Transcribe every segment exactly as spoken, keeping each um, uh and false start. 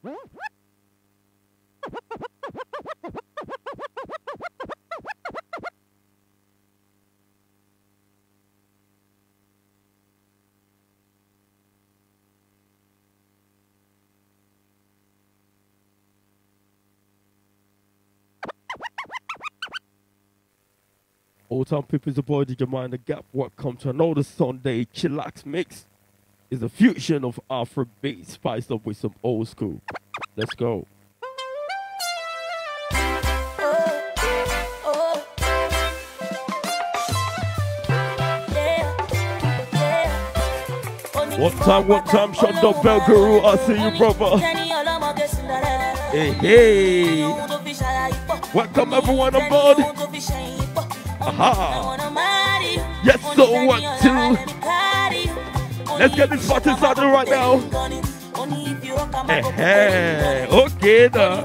Old time people, the boy, did you mind the gap? Welcome to another Sunday chillax mix. It's a fusion of Afro beat spiced up with some old school. Let's go. One time, one time, shut up, Bell Guru. I see you, brother. Hey, hey. Welcome everyone on board. Aha. Yes, so what to? Let's get this party started right now. Hey, hey. Okay, now.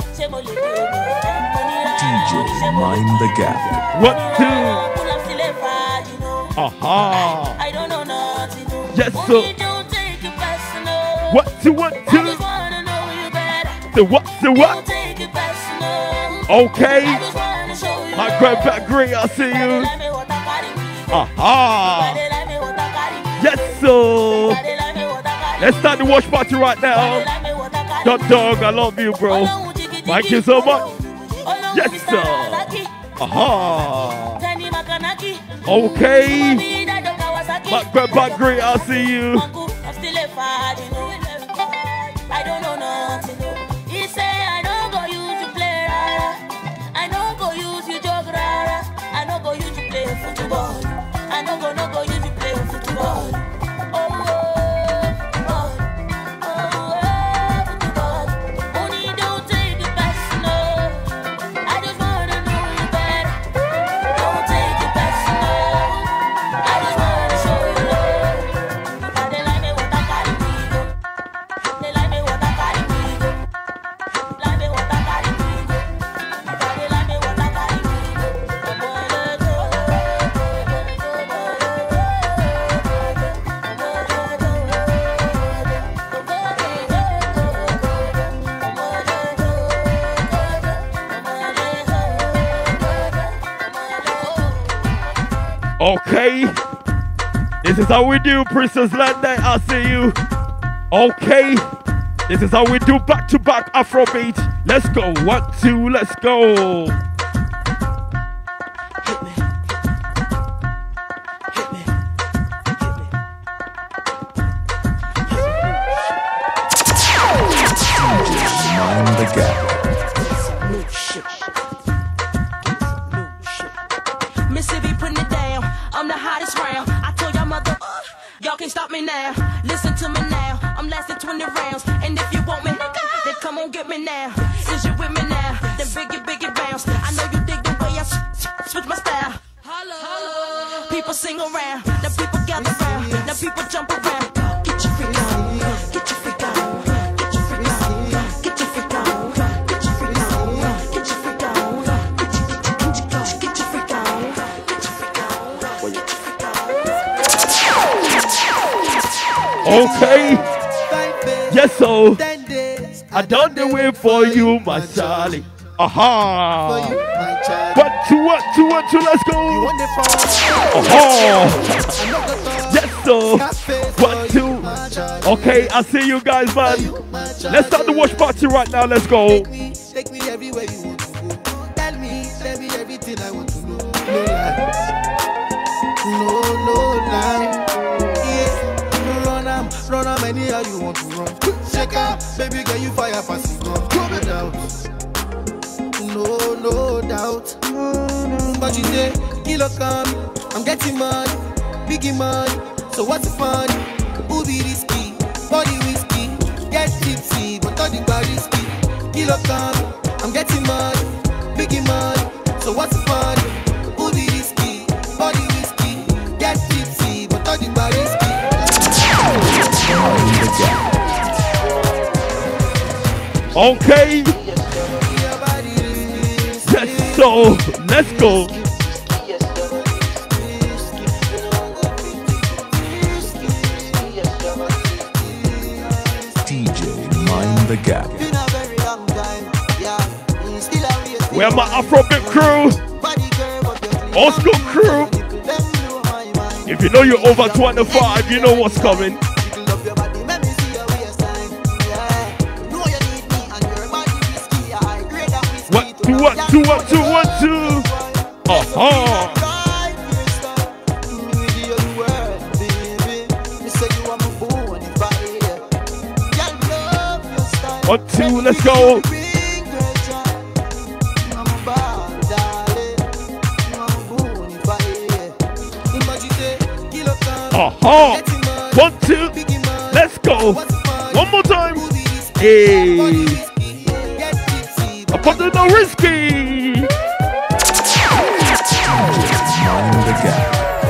D J Mind the Gap. What to? Aha. Yes, so. What to, what to? The what, the what? Okay. My grandpa Green, I see you. Aha. Yes, so. Let's start the watch party right now. Dog dog, I love you, bro. Thank you so much. Yes, sir. Aha. Okay. My grandpa Green, I see you. I don't know nothing. He say I don't go use you play rara. I don't go use you jog rara. I don't go use you play football. I don't go no go use you play football. Oh, oh, oh, oh, football. Only don't take it personal. I just wanna know you better. Don't take it personal. I just wanna show you love. And they like me what I got in me. They like me what I got in me. Like me what I got in me. They like me what I got in me. Okay. This is how we do, Princess Lande. I see you. Okay. This is how we do back-to-back Afrobeat. Let's go. One, two, let's go. Mind the Gap. Mississippi putting it down. I'm the hottest round. I told y'all mother, uh, y'all can't stop me now. Listen to me now. I'm lasting twenty rounds. And if you want me, then come on get me now. Since you with me now, then biggie, biggie bounce. I know you dig the way I s- switch my style. Hello. People sing around. Now people gather round. Now people jump around. Get your freak on. Get your freak on. Get your freak on. Get your freak on. Get your freak on. Get your freak on. Get your freak on. Get your freak on. Okay. Yes, so. I done the way for you, my Charlie. Aha. One, two, one, two, one, two, let's go. Aha. Yes, so. One, two. Okay, I see you guys, man. Let's start the watch party right now. Let's go. Take me, take me everywhere you want to go. Tell me, tell me everything I want to know. No lie. No, no lie. Yeah. Run am, run am anyhow you want to run. Shake up, baby girl, you fire pass it on. No doubt. No, no doubt. But you say, kilo come, I'm getting money, biggie money. So what's the fun? Who be risky? Body whiskey, get tipsy, but all the body risky. Kilo come, I'm getting money, biggie money. So what's the fun? Who be risky? Body whiskey, get tipsy, but all the body risky. Okay. Yes, so let's go. D J Mind the Gap. Yeah, my Afrobeat crew, old school crew. If you know you're over twenty-five, you know what's coming. What, two, what, two, what, two, what, two. Uh-huh. One, two, let's go. Uh-huh. One, two, let's go. One more time. Hey. I put it no risky. Mind the gap.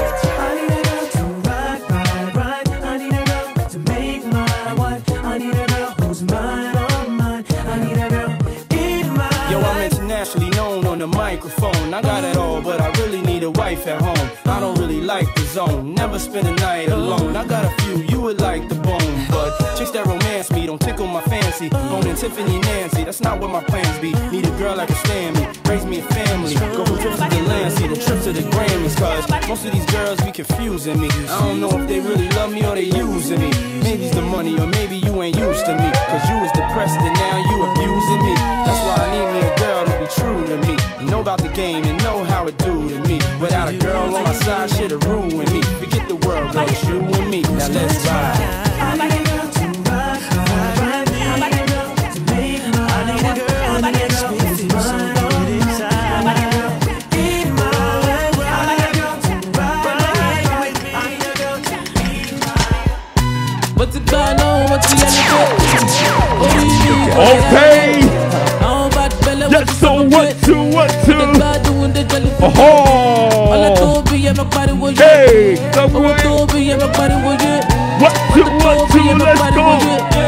Microphone, I got it all, but I really need a wife at home. I don't really like the zone, never spend a night alone. I got a few, you would like the bone, but chicks that romance me don't tickle my fancy. Bone and Tiffany Nancy, that's not what my plans be. Need a girl that can stand me, raise me a family, go from trips to the Lancey, the trips to the Grammys. Cause most of these girls be confusing me. I don't know if they really love me or they using me. Maybe it's the money or maybe you ain't used to me. Cause you was depressed and now you abusing me. That's why I need me a girl to be true to me. Know about the game and know how it do to me. Without a girl on my side, shit'll ruin me. Forget the world, girl, it's you and me. Now let's ride. I need a girl to ride, ride, I need a girl to make my I need a girl, I need a girl who's mine on inside. I need a girl in my way. I need a girl to ride with me. I need a girl to be mine. What's it going on? What's the energy? Okay. Yes, so what, two, what, two? Oh, hey, come away. What, two, what, two, let's go.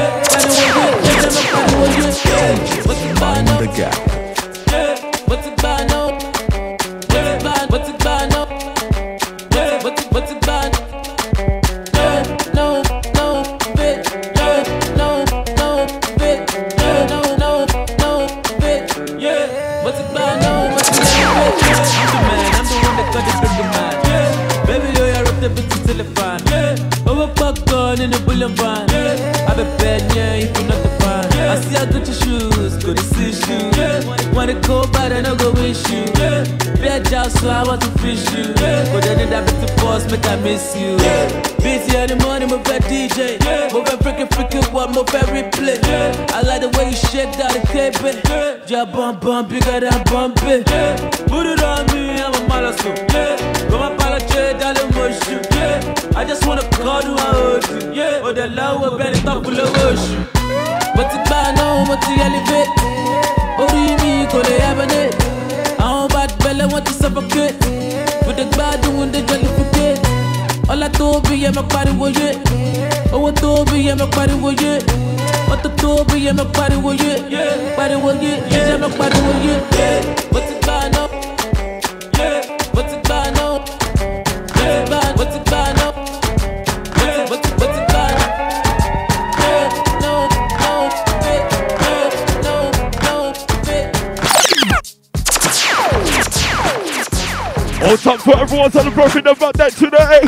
Mind the gap. What's it by now? What's it by now? What's it by now? No, no, bitch. No, no, bitch. No, no, no, bitch. Yeah. What's it by now? What's it by now? I'm the man, I'm the one that got the bigger man. Baby, yo, I rip the bitch till it's fine. Over popcorn in the bullion van. I be bad, yeah, if you're not the fan. I see I got your shoes, go to see shoes. Wanna go bad and I go wish you. Be a job, so I want to fish you. But then in that bit to force, make I miss you. Busy in the morning, my bad D J. My bad freaking freaking what, my bad replay. I like the way you shake that the cape. Yeah, bump bump, bigger than bump it. Put it on me, I'm a malasso. Go my apologize, darling, mush you. I just wanna call you, I hold you. Oh, the love will be the top of the ocean. What's it by now? What's the elevate? Oh, do you mean, go to heaven? I don't bad belly, want to suffocate. With the bad doing the jelly forget. All I do be in my body with it. Oh, what do be in my body with it? What the do be in my body with it? Body with it, yeah, my body with it. What's it by now? What's it by now? What's it by now? What's it by now? All time for everyone celebrating the birthday today.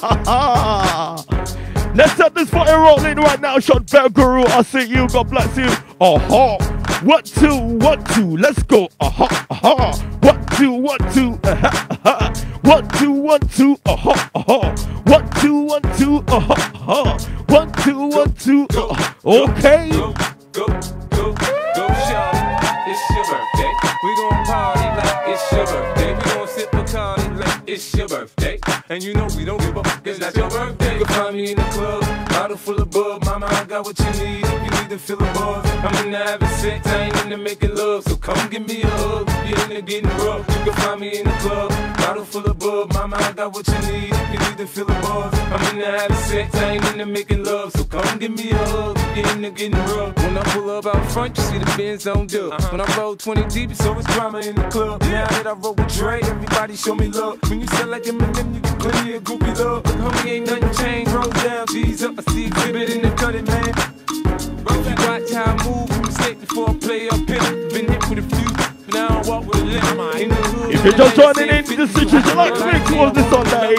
Let's set this fire rolling right now. Sean Bell Guru, I see you. God bless you. Uh-huh. What two, what two, let's go. Uh-huh, uh-huh. What two, what two, uh-huh, uh-huh. What two, one, two, uh-huh, uh-huh. What two, one, two, uh-huh, uh-huh. One, two, one, two, uh-huh. Okay. Go, go, go, go, Sean. It's your birthday. We gon' party like it's your birthday. We gon' sip Bacardi like it's your birthday. And you know we don't give a fuck, it's not your birthday. You can find me in the club, bottle full of bub. Mama, I got what you need if you need to feel the buzz. I'm in the having sex, I ain't into making love. So come give me a hug, you're in there getting rough. You can find me in the club, bottle full of bub. Mama, I got what you need if you need to feel the buzz. I'm in the having sex, I ain't into making love. So come give me a hug, you're in there getting rough. When I pull up out front, you see the Benz on dub. Uh-huh. When I roll twenty deep, it's always drama in the club. Now that I roll with Dre, everybody show me love. When you sell like Eminem, you get plenty of goofy love. Look, homie, ain't nothing changed. Roll down, G's up. I see exhibit in the cutting, man. If you watch how I move, I'm mistaken before I play up here. Been hit with a few, but now I don't walk with If you're just joining in, this is your Lux Mix was this Sunday.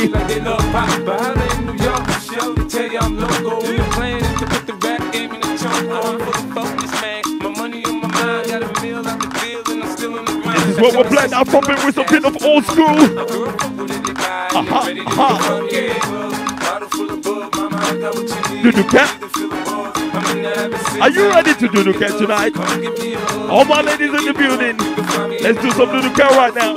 Tell you I'm loco. The plan is to put the rap game in the trunk. I'm fully focused, man. My money on my mind. Got a meal out the field and I'm still in the grind. This is what we're playing now, from it with a bit of old school. Aha, aha. Do the cat? Are you ready to do the cat tonight? All my ladies in the building. Let's do some do the cat right now.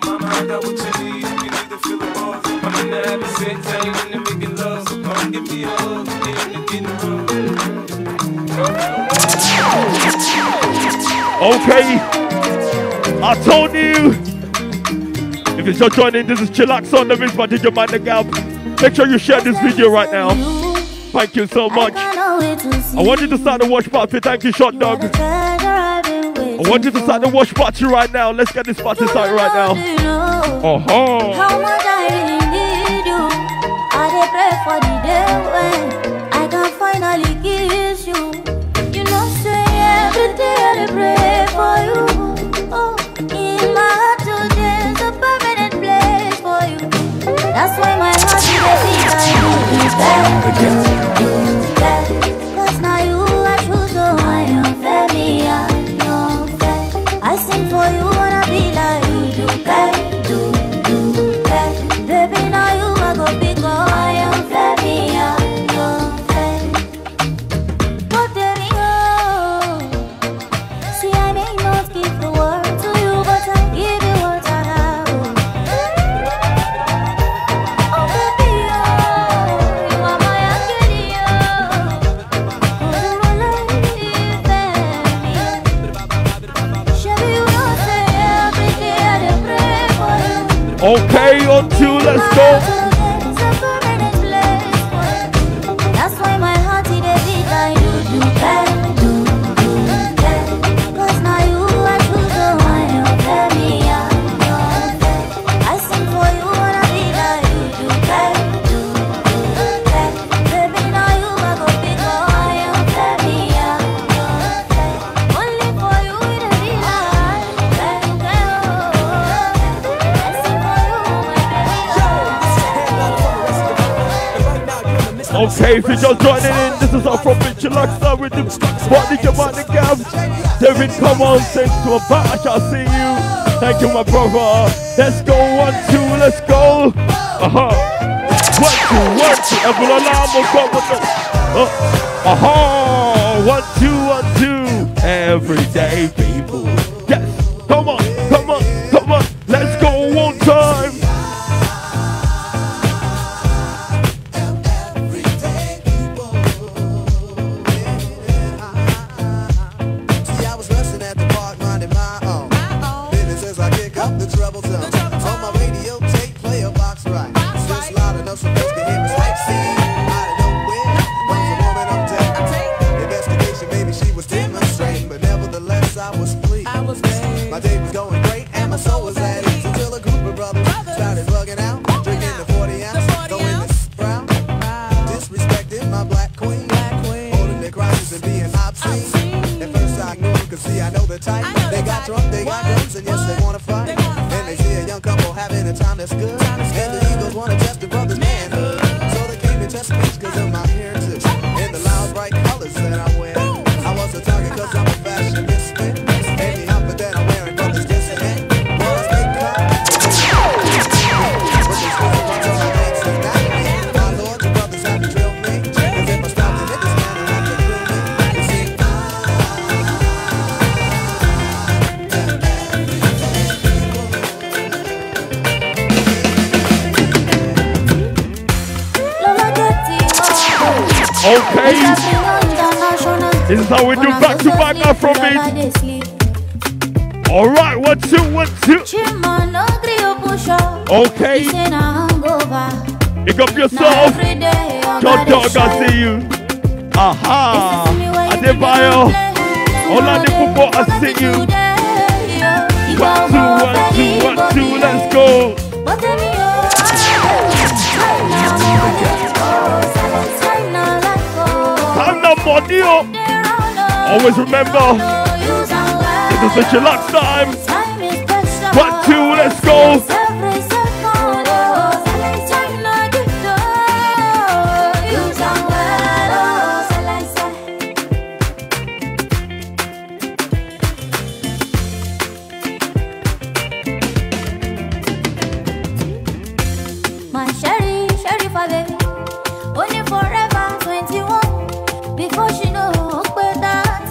Okay, I told you. If you're just joining, this is Chillax on the mix by D J Mind the Gap. Make sure you share this video right now. Thank you so much. I want you to start the watch party. Thank you, Shot Dog. I want you to start the watch party right now. Let's get this party started right now. Uh-huh. How much I really need you. I dey pray for the day when I can finally kiss you. You know, say every day I dey pray for you. Oh, in my heart today is a permanent place for you. That's why my heart is beating like you. Cause now you are true, so I am fair, me, I am fair. I sing for you, wanna be like you, do that, do, do that. Baby, now you are go big, oh, I am fair, me, I am fair. But there we go. See, I may not give the world to you, but I give you what I have. Oh, baby, oh, you are my angel, oh. Cause my life is there. Shabby, you know, say every day I dey pray for you. Okay, on two, let's go. It's a permanent place for you. That's why my heart it dey beat like do do that, do do that. Cause now you are true, so I am fair, me, I am fair. I sing for you, wanna be like you, do that, do do that. Baby, now you are go big, oh, I am fair, me, I am fair. Only for you it dey be like fair, fair, oh. I sing for you, my baby. Okay, if you're just joining in, this is our prophet Chillax star with the what did you want the gab? David, come on, sing to a bat, I shall see you. Thank you, my brother. Let's go, one, two, let's go. Uh-huh. One, two, one, two. Every alarm will go with the uh, uh-huh. One, two, one, two. Every day, people. Yes. Come on, come on, come on. Let's go one time. See, I was resting at the park, minding my own business as I kick up the trouble zone. On my radio tape, play a box right. Just loud enough so folks can hear me like see. Out of nowhere, comes a woman up to investigation, maybe she was demonstrating, but nevertheless I was pleased. My day was going great and my soul was at ease until a group of brothers started bugging out, drinking the forty ounce, throwing the sprout, disrespecting my black queen, holding their crosses and being obscene. At first I ignored them, cause see I know the type. They got drunk, they got guns, and yes they wanna fight. And they see a young couple having a time that's good, and the Eagles wanna test the brothers' manhood. So they came to test me cause of my appearances and the loud bright colors that I wear. I was a target cause I'm a fashion misfit, and the outfit that I'm wearing brothers dissonant. Was they cut? But they still run on my legs and not me. My lord, the brothers have to drill me, cause if I stop to hit this man, I have to kill me. You see, Lola Getty, Okay, this is how we do back to back now from it. All right, one, two, one, two. Okay, pick up yourself. John Dog, I see you. Aha, Adebayo. Olade Pupo, I see you. One, two, one, two, one, two, let's go. Time now, Mondio. Always remember, this is the Chillax time. One, two, let's go. go. My Sherry, Sherry for baby. Only forever twenty-one. Before she know where that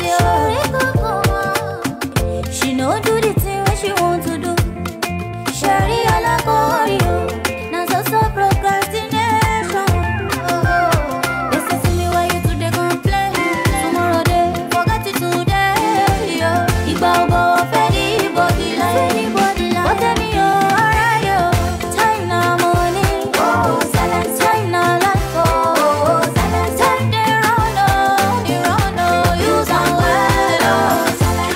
is. She know do the thing when she want to do. Sherry all I call you. Now so so procrastination. Oh, they say to me why you today complain. Tomorrow they forget it today. Yo, Igba obo fedi body like anybody like. What tell me yo, alright yo. Time now money. Oh, silence time now life. Oh, silence time they run oh, they run oh. Use and well oh, silence.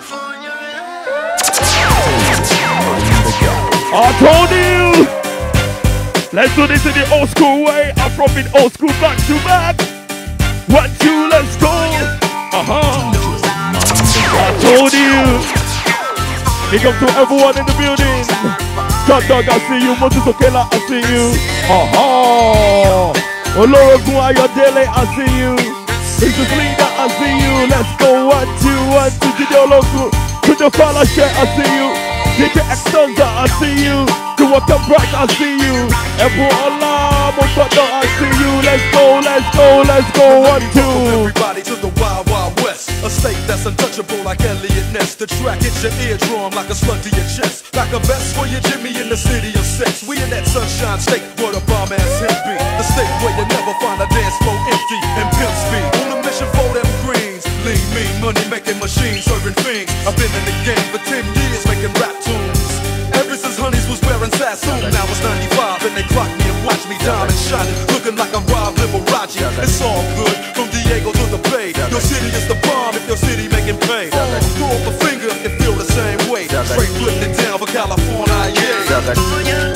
I told you. Let's do this in the old school way. I'm from the old school back to back. One, two, let's go. Uh-huh. I told you. Big up to everyone in the building. Top Dog, I see you. Moses Okela, I see you. Uh-huh. Olorogun Ayodele, I see you. Princess Linda, I see you. Let's go. One, two, one, two. Jide Ologun. Put your collar shirt, I see you. D J Extender, I see you. Do what the bright, I see you. Ebola, Mokoto, I see you. Let's go, let's go, let's go. One, two. Everybody to the Wild Wild West, a state that's untouchable like Elliot Ness. The track hits your eardrum like a slug to your chest, like a vest for your Jimmy in the city of sex. We in that sunshine state where the bomb ass him be, the state where you never find a dance floor empty and pimp speed. On a mission for them greens, lean, mean, money making machines, serving fiends. I've been in the game for ten years making rap tunes. Ever since Honeys was wearing Sassoon, now it's ninety-five and they clock me and watch me diamond shining, looking like I'm Rob Liberace. It's all good from Diego to the Bay. Your city is the bomb if your city making pay. Throw up a finger if you feel the same way. Straight flipping it down for California, yeah.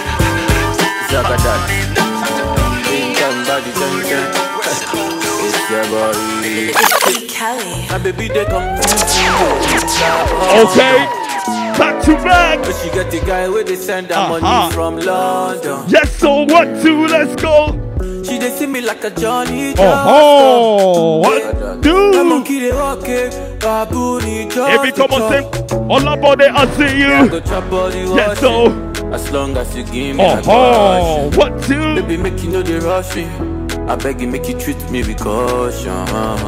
Okay. Back to back. But she got the guy where they send her Uh-huh. money from London. Yes, so one, two, let's go. She they see me like a Johnny. Oh, one, two. monkey they walk it, baboon just. Every come on, sing. All about it, I see you. Yes, so. As long as you give me a Oh, caution. one, two. Baby, make you know they rush me. I beg you, make you treat me with caution.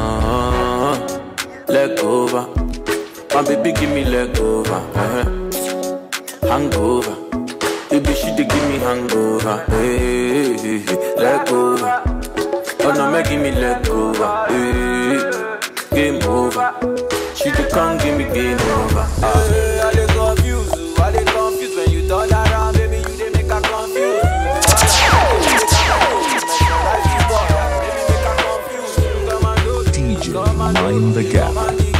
Leg over. My baby, give me leg over. Uh-huh. Hangover. Baby, she dey give me hangover. Hey, hey, hey, hey. Leg over. Oh no, make give me leg over. Hey, game over. She dey come give me game over. Hey, I dey confused. I dey confused when you turn around, baby. You dey make her confused. D J Mind the Gap.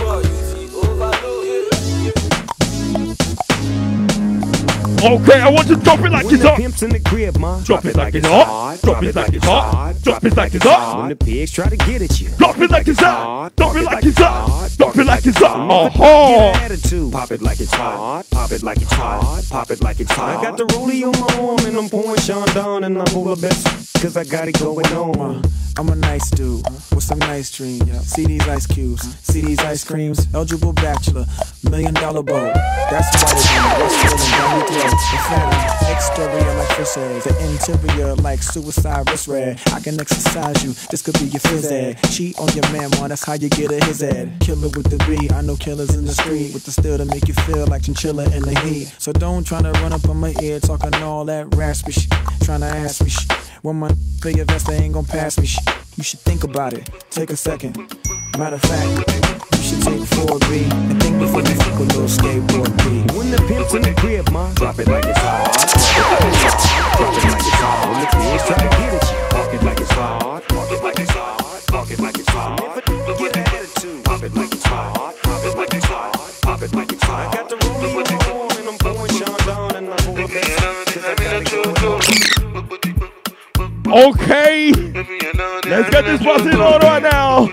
Okay, I want to drop it like When it's the hot. pimp's in the crib, ma. Drop it like it's hot. Drop it like it's hot. Drop it like it's When hot. the pigs try to get at you. Drop it like it's hot. Drop it like it's hot. Drop it like it's hot. Get Uh-huh. an attitude. Pop it like it's hot. Pop it like it's hot. Pop it like it's hot. I got the rollie on my arm and I'm pouring Sean down and I'm full of best cause I got it going on. I'm a nice dude with some nice dreams. See these ice cubes, see these ice creams. Eligible bachelor, million dollar bow. That's what it is. What's feeling down your throat? The fatty, exterior like fish eggs, the interior like suicide wrist red. I can exercise you. This could be your phys ed. Cheat on your man, man. That's how you get a his ed. Killer with the B. I know killers in the street with the steel to make you feel like chinchilla in the heat. So don't try to run up on my ear talking all that raspy shit. Trying to ask me shit. When my play your vest, they ain't gon' pass me shit. You should think about it. Take a second. Matter of fact, you should take four B and think before you fuck a little skateboard B. When the pimp's in the crib, ma. Drop it like it's hot. Drop it like it's hot. When the pigs try to get at you. Walk it like it's hot. Walk it like it's hot. Walk it like it's hot. Get an attitude. Pop it like it's hot. Pop it like it's hot. Pop it like it's hot. I got the rollie on my arm and I'm pouring Sean down and I'm full of best cause I got it going on. Okay, let's get this buzzing on right now.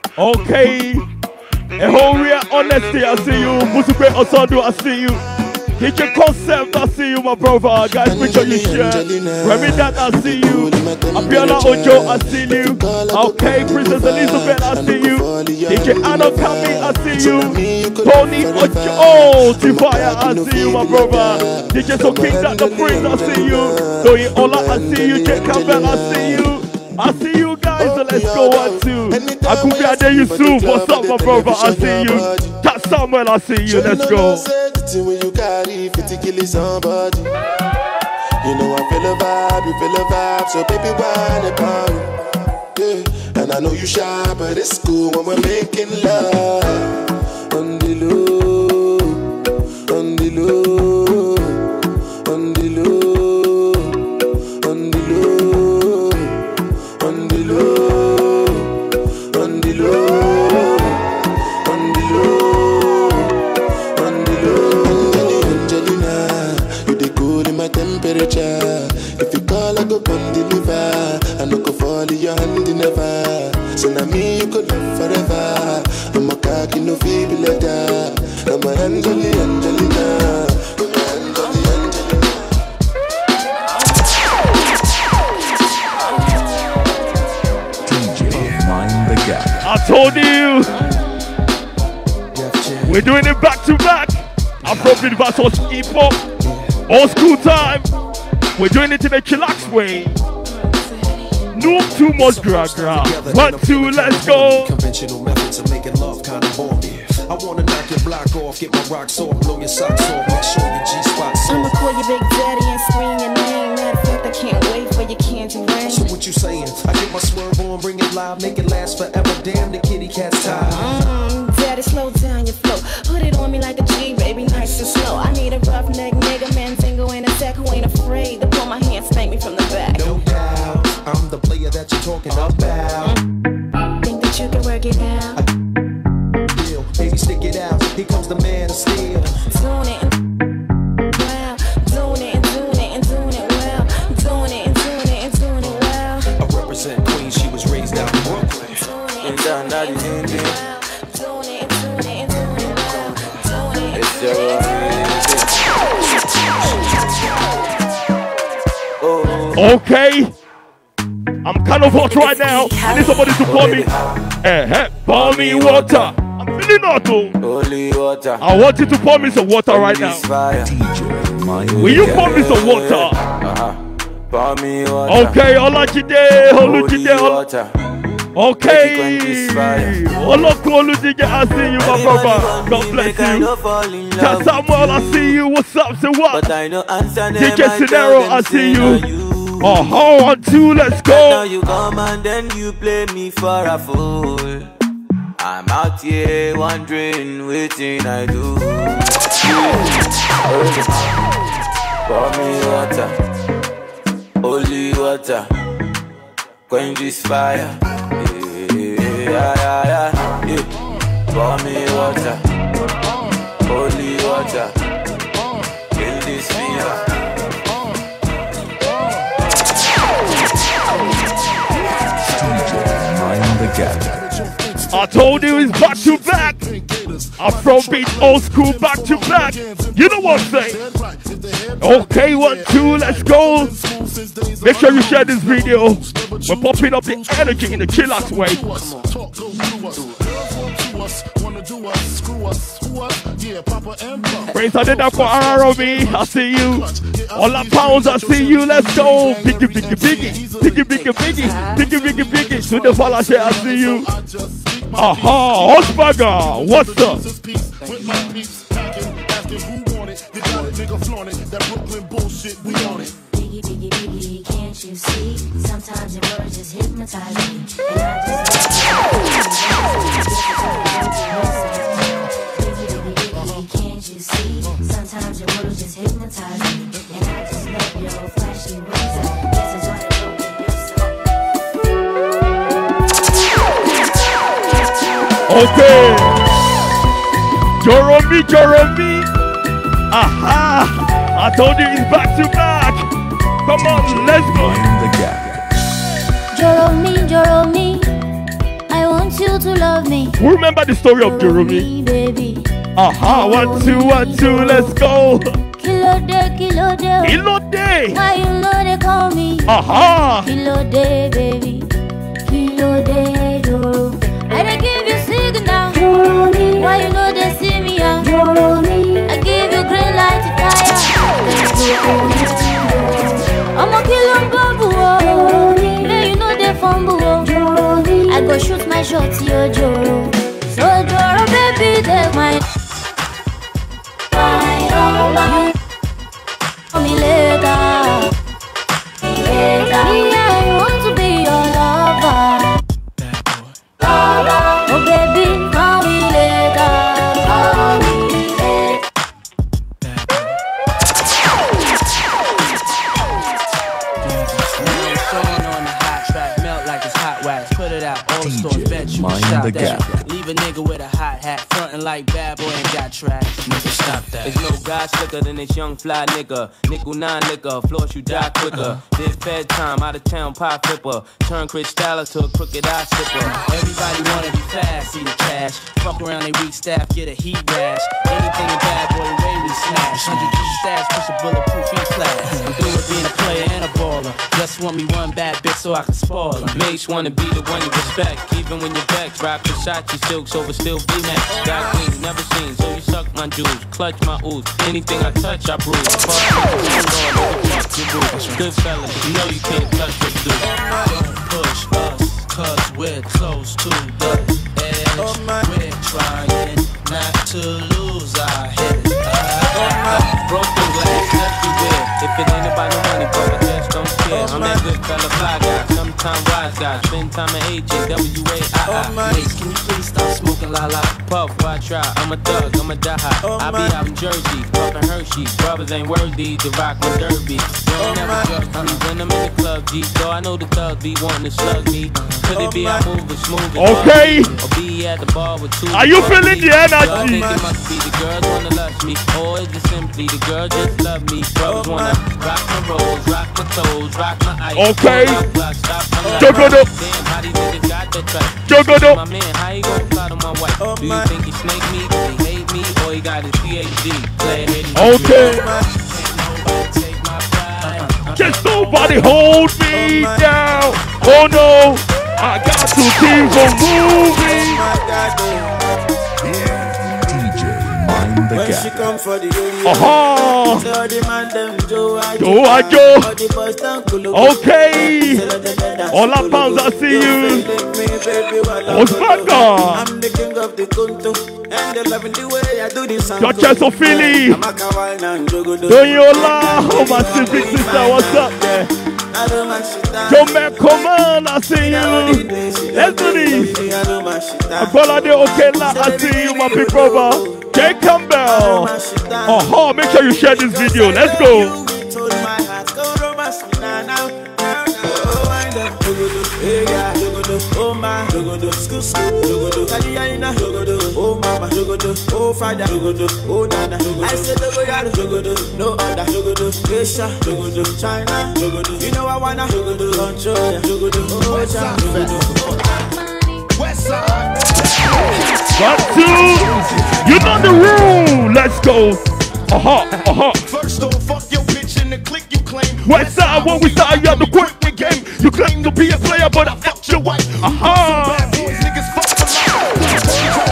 Okay, Ehoria Honesty, I see you. Musukwe Osando, I see you. D J Concept, I see you, my brother. Guys, make sure you share. Remy that, I see you. Abiola Ojo, I see you. Okay, Princess Elizabeth, I see you. D J Anna Kami, I see you. Tony Ojo, oh, Tifaya, I see you, my brother. D J So King, that the Prince, I see you. Zoe Ola, I see you. J Campbell, I see you. I see you guys, so let's go on too. I could be at you soon. What's up, my brother? I see you. That's Samuel, I see you. Let's go. You know I feel a vibe, you feel a vibe, so baby, why about it? Yeah. And I know you shy, but it's cool when we're making love. On the low, on the low, on the low, on the low, on the low, on the low, on the low, on the low. Angelina, you the cool in my temperature. If you call, I go come deliver. I no go fall in your hand never. So now me you could love forever. I'm a cocky no feeble letter. I'm a Angeli Angelina. I'm a Angeli Angelina. D J Mind the Gap. I told you. We're doing it back to back. Afrobeat versus hip hop. Old school time. We're doing it in a chillax way. No too much gra gra. One, two, let's go. Conventional methods of making love kind of bore me. I wanna knock your block off, get my rocks off, blow your socks off, make sure your G-spot's I'ma call you Big Daddy and scream your name. Matter of fact, I can't wait for your candy rain. So what you saying? I get my swerve on, bring it live, make it last forever. Damn, the kitty cat's tired. Mm, Daddy, slow down your flow. Put it on me like a G, baby, nice and slow. I need a roughneck nigga, man, single in a sack who ain't afraid to pull my hand, spank me from the back. No doubt, I'm the player that you're talking about. Mm. Think that you can work it out? Deal, baby, stick it out. Here comes the man of steel. Doing it and well, doing it and doing it and doing it well, doing it and doing it and doing it well. I represent Queens, she was raised out in Brooklyn. And down that is in there. Doing it and doing it and doing it well, doing it and doing it. Okay. I'm kind of hot right now. I need somebody to pour me. Eh, eh, pour me water. I'm feeling hot though. Holy water. I want you to pour me some water right now. D J Mind Will you pour me some water? Uh-huh. Pour me water. Okay, Olajide, Olujide, water. Okay. Oloku Olujide, I see you, my brother. God bless you. Just Samuel, I see you. What's up? Say what? But I know answer D J Scenario, I see you. Oh, uh-huh, one, two, let's go. Now you come and then you play me for a fool. I'm out here wondering, waiting I do. Pour me water, holy water, quench this fire. Yeah, yeah, yeah, yeah. Pour me water, holy water, kill this fever. I told you it's back to back. Afrobeat old school back to back. You know what I'm saying? Okay, one, two, let's go. Make sure you share this video. We're popping up the energy in the chillax way. Prince, I did that for R R B. I see you. All the pounds, I see you. Let's go. Biggie, biggie, biggie. Biggie, biggie, biggie. Biggie, biggie, biggie. To the fall, I say, I see you. Aha, Osberger. What's up? Biggie, biggie, biggie, can't you see? Sometimes your words just hypnotize me. And I just Biggie, biggie, biggie, can't you see? Sometimes your words just hypnotize me. And I just love your flashy ways. This is what I do in your Okay. Joromi, Joromi. Aha. I told you it's back to back. Come on, let's go. Joromi, Joromi, I want you to love me. Who remember the story of Joromi? Baby. Aha, one, two, one, two, let's go. Kílódé, kílódé. Kílódé. Why you know they call me? Aha. Kílódé, baby. Kílódé, Joro. I dey give you signal. Joro. Why you know they see me? Ah? Joro. I give you green light to tire. I'm a killer bubble. Yeah, you know they fumble. I go shoot my shot, yo, Joro. So Joro, baby, take my. Call me later, later. Yeah, I want to be your lover. Oh baby, call me later, call me later. Throwing on the hot track, melt like it's hot wax. Put it out, all the stores, bet you can shop that. Leave a nigga with a hot hat, frontin' like bad boy ain't got tracks. Nigga, stop that. There's no guy slicker than this young fly nigga. Nickel nine liquor, floss you die quicker. This fed time, out of town pie flipper. Turn Chris Styler to a crooked eye slipper. Everybody wanna be fast, see the cash. Fuck around, they weak staff, get a heat rash. Anything a bad boy way we smash. Hundred G stash, push a bulletproof E-class. I'm through with being a player and a baller. Just want me one bad bitch so I can spoil her. Mates wanna be the one you respect. Even when you're vexed, rock Versace silks over still V-Max. Got queens never seen, so you suck my jewels. Clutch my ooze, anything I touch I bruise. Fuck you, fuck good fellas, you know you can't touch this dude. Don't push us, cause we're close to the edge. We're trying not to lose our head. Broken glass everywhere. If it ain't about no money, bro, I just don't care. I'm that good fella, fly guy, sometime wise guy. Spend time at A J, W A I I. Mates, can you please stop smoking la la? Puff, why try? I'm a thug, I'm a die high. I be out in Jersey, puffin' Hershey. Brothers ain't worthy to rock my derby. Don't never just me when I'm in the club, G. So I know the thugs be wanting to slug me. Could it be I move it smooth? Okay. Or be at the bar with two. Are you feeling the energy? I think it must be the girls wanna lust me. Or is it simply the girl just love me? Brothers wanna rock my rolls, rock my toes, rock my ice. Okay. Jogodo. Damn, how these niggas got that track? Jogodo. My man, how you gon' plot on my wife? Do you think he snake me? Does he hate me? Or he got his P H D? Okay. Just nobody hold me down. Oh no, I got to keep on moving. D J Mind the When Gap. she come for the area, Aha. tell the man them Joe Joe Ajo. All the boys down Kulu. Okay. All our pounds, I see you. Osmaka. I'm the king of the Kuntu, and they loving the way I do this. Your chest of Philly. I'm a kawaii now, Jogodo. Doyola. Oh, my big sister, what's up there? Joe man, come on, I see you. Let's do this. Abolade Okela, I see you, my big brother. Jay Campbell. Oh, make sure you share this video. Let's go. Oh my, jogodo, school, school, jogodo, Kaliyaina, jogodo, oh mama, jogodo, oh father, jogodo, oh nana, I said jogodo, jogodo, no other, jogodo, Asia, jogodo, China, jogodo, you know I wanna, jogodo, control ya, jogodo, oh jogodo, West Side. One, two, you know the rule. Let's go. Uh-huh, uh-huh. First off, fuck your bitch in the click you claim. West Side, when we start, you have to quit the game. You claim to be a player, but I fucked your wife. Uh-huh. Bad boys, niggas fuck for life.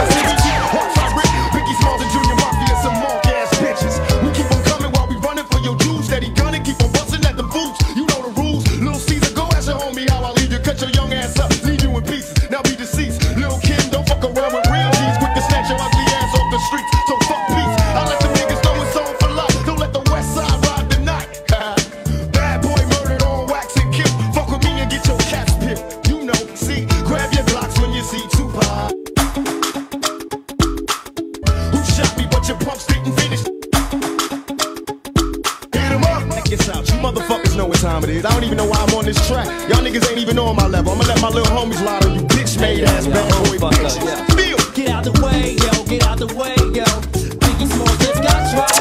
Biggie Smalls and Junior Mafia, some mark ass bitches. We keep on coming while we running for your Jews. Steady gunning, keep on busting at the boots. You know the rules. Little Caesar, go ask your homie how I leave you. Cut your young ass up, leave you in pieces. Now be deceased. Little Kim, don't fuck around with real G's. Quick to snatch your ugly ass off the streets. So fuck peace. I let the niggas know it's on for life. Don't let the West Side ride the night. Bad boy murdered on wax and kill. Fuck with me and get your cats peeled. You know, see, grab your blocks when you see Tupac. Who shot me, but your pumps didn't finish? Hit him up. Check this out. You motherfuckers know what time it is. I don't even know why I'm on this track. Y'all niggas ain't even on my level. I'ma let my little homies lie on you bitch made ass bad boy bitches. Feel. Get out the way, yo, get out the way, yo. Biggie Smalls just got dropped.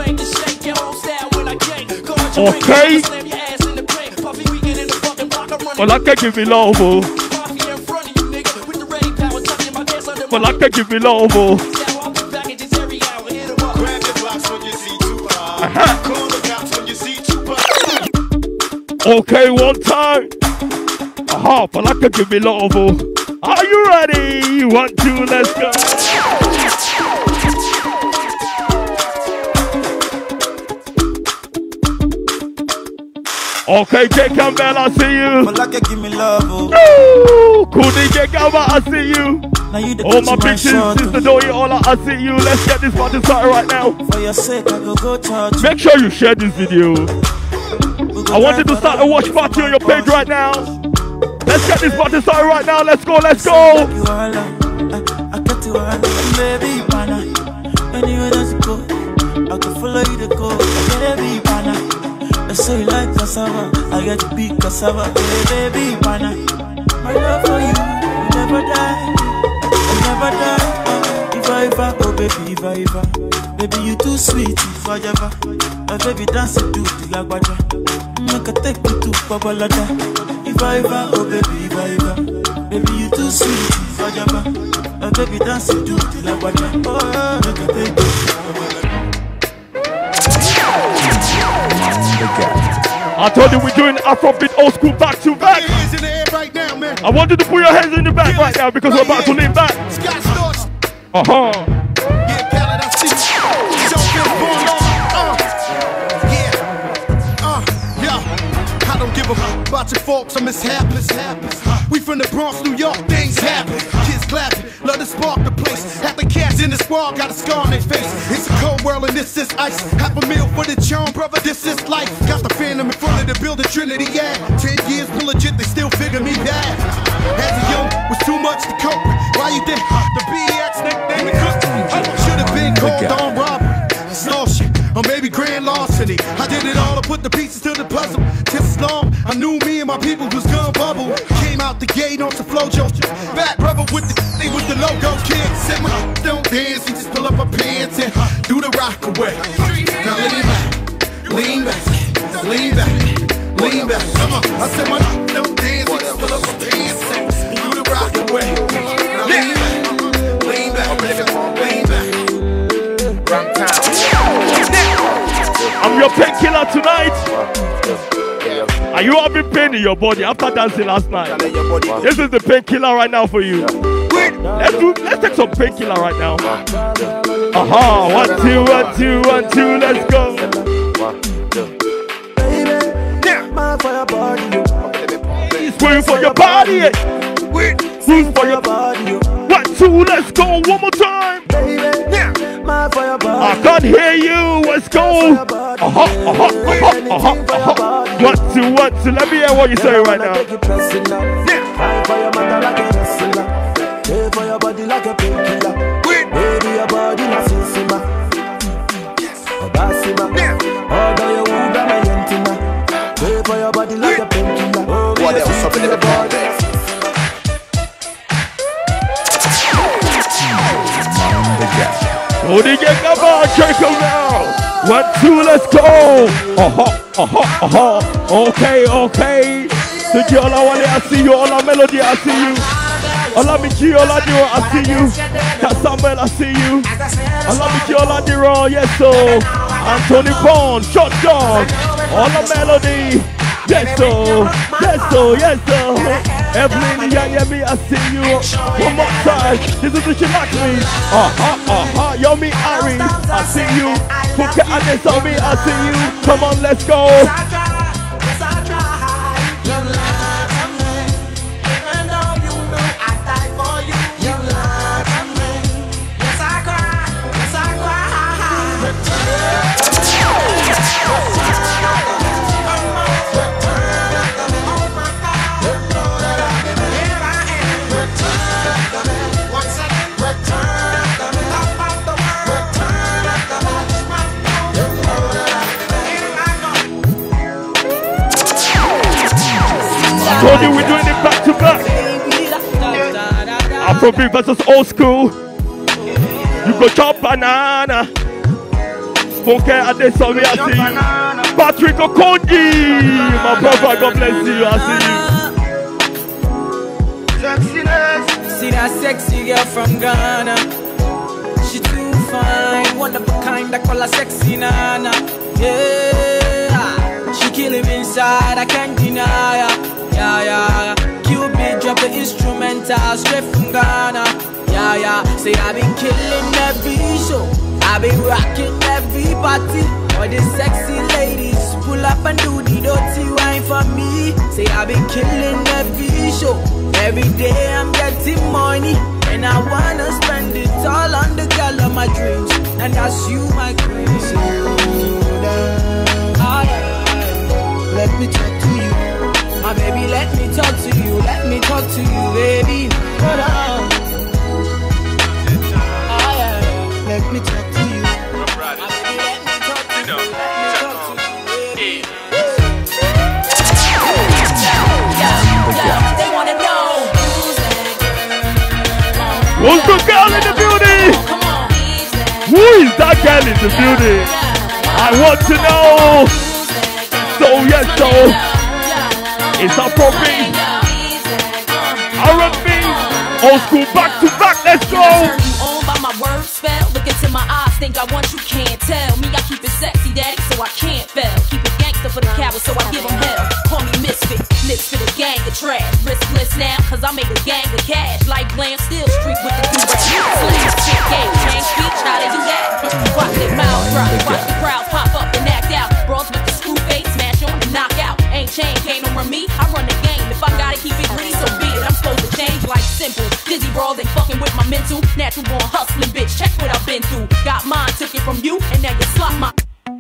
Okay. Well, I can give me love, oh. Well, I can give me love, oh. Uh-huh. Okay, one time. Aha, but I can give me love, oh. Are you ready? One, two, let's go. Okay, J Campbell, I see you. Malaka, give me love, oh. No, Kudi J Campbell, I see you. Now you the all my bitches, sister Dory, all I, I see you. Let's get this party started right now. For your sake, I go go touch. Make sure you share this video. I want you to start a watch party on your page right now. Let's get this party started right now. Let's go, let's go. I got you all, baby, pana. Anywhere that you go, I can follow you to go, baby, pana. They say you like cassava, I get to be cassava, hey, baby, pana. My love for you, will never die, will never die. Uh, if I ever, oh baby, if I ever, baby you too sweet, if I ever, my baby dance to the lagwaja, make a take you to Babalada. If I ever, oh baby, if I ever, baby you too sweet, if I ever, my baby dance to the lagwaja, oh make a take you to Babalada. I told you we're doing Afrobeat old school back to back. I want you to put your hands in the back right now because we're about to lean back. Uh huh. I don't give a fuck about your faults or mishaps. We from the Bronx, New York, things happen. Kids clapping, love to spark the place. Half the cats in the squad got a scar on their face. It's a cold world and this is ice. Half a meal for the charm, brother, this is life. Got the phantom in front of the building, Trinity, yeah. Ten years, real legit, they still figure me bad. As a young, was too much to cope with. Why you think the B X nickname it cooked? Should have been called on robbery, extortion, or maybe grand larceny. I did it all, I put the pieces to the puzzle. Just as long, I knew me and my people was gonna bubble. Came out the gate on some flojo. Back brother with the they with the logo kids. Said my don't dance, you just pull up my pants and do the rock away. Now lean back, lean back, lean back, lean back. Come on, I said my don't dance, you just pull up my pants and do the rock away. Now lean back, lean back, lean back. I'm your painkiller tonight. Are you having pain in your body after dancing last night? This is the painkiller right now for you. Let's do. Let's take some painkiller right now. Aha! Uh-huh. One, two, one, two, one, two. Let's go. He's waiting for your body. Who's for your body? One, two. Let's go. One more time. I can't hear you. Let's go. Uh-huh, uh-huh, uh-huh, uh-huh, uh-huh. One, two, one, two. Let me hear what you say right now. What else up in the body? Oh, they get come on, check them now. One, two, let's go. Uh-huh, uh-huh, uh-huh. Okay, okay. The girl I want I see you. All our melody, I see you. All of me G, all I do, I see you. Casamel, I see you. All of me G, all I do, yes, so. Anthony Bond, shot dog. All the melody. Yes, so. Yes, so, yes, so. Evelyn, yeah, yeah, me, I see you. One more time. This is the she like me. Uh-huh, uh-huh. Yo, me, Ari. I see you. Phuket and this on me, I see you. Come on, let's go. Told you we're doing it back to back. Afrobeat versus old school. You go chop banana. Funke and this on me, I see you. Patrick Okonji, my brother, God bless you, I see you. sexiness. See that sexy girl from Ghana. She too fine, one of a kind, I call her sexy nana. Yeah, she killing me inside, I can't deny her. Yeah, yeah, Cupid drop the instrumental straight from Ghana. Yeah, yeah, say I been killing every show, I been rocking every party. All these sexy ladies pull up and do the dirty wine for me. Say I been killing every show, every day I'm getting money, and I wanna spend it all on the girl of my dreams, and that's you, my queen. Ah, yeah. Let me talk to you, my baby. Let me talk to you. Let me talk to you, baby. Hold on. Ah, yeah. Let me talk to you. Who's the girl in the building? Who is that girl in the building? I want to know. So yes, so it's appropriate. R and B, old school, back to back. Let's go. Turn you on by my word spell. Look into my eyes, think I want you, can't tell me. I keep it sexy, daddy, so I can't fail. Keep it gangster for the cowards, so I give them hell. Call me misfit, lips for the gang of trash. Riskless now, cause I make a gang of cash. Like Blam, still street with the do-rag. Slash, shit, game, change speech, how they do that? Watch their mouths drop, watch the crowds pop up and act out. Brawls with the screw face, smash on and knock out. Ain't chain, can't over me, I run the game. If I gotta keep it green, so be it. I'm supposed to change like simple. Dizzy brawls ain't fucking with my mental. Natural born hustling, bitch, check what I've been through. Got mine, took it from you, and now you slot my...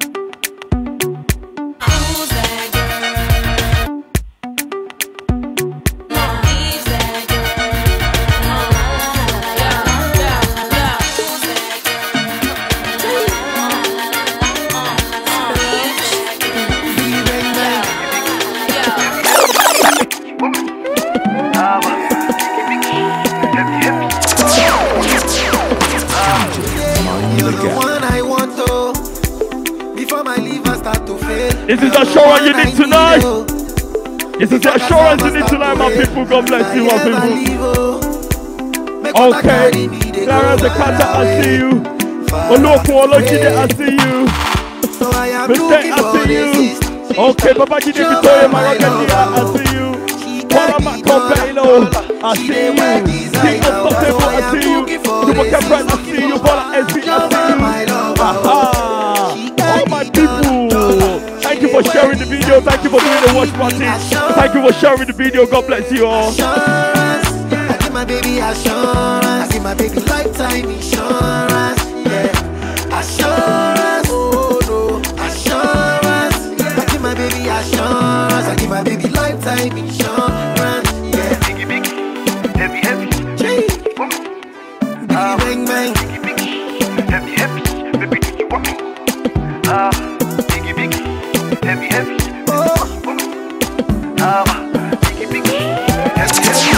Who's that girl? Who's that girl? Yeah, yeah, yeah. Who's You're the one I want to. Before my liver start to fail. This is the assurance you need tonight. This is the assurance you need tonight, my people. God bless you, my people. Okay, Clara the Kata, I see you. Oloko Olokide, I see you. Mistake, I see you. Okay, Papa Gide Victoria Maragadia, I see you. Parama Compelo, I see you. King of Stable, I see you. Super Capran, I see you. Bola S B, I see you. Aha! All my people, thank you for sharing the video. Thank you for doing the watch party. Thank you for sharing the video. God bless you all. I give my baby assurance. I give my baby lifetime insurance. Yeah, assurance. Oh no, assurance. I give my baby assurance. I give my baby lifetime insurance. Yeah, biggie biggie, heavy heavy, biggie bang bang, heavy heavy, baby do you want me? Ah, biggie biggie, heavy heavy, oh, ah, biggie biggie, heavy heavy.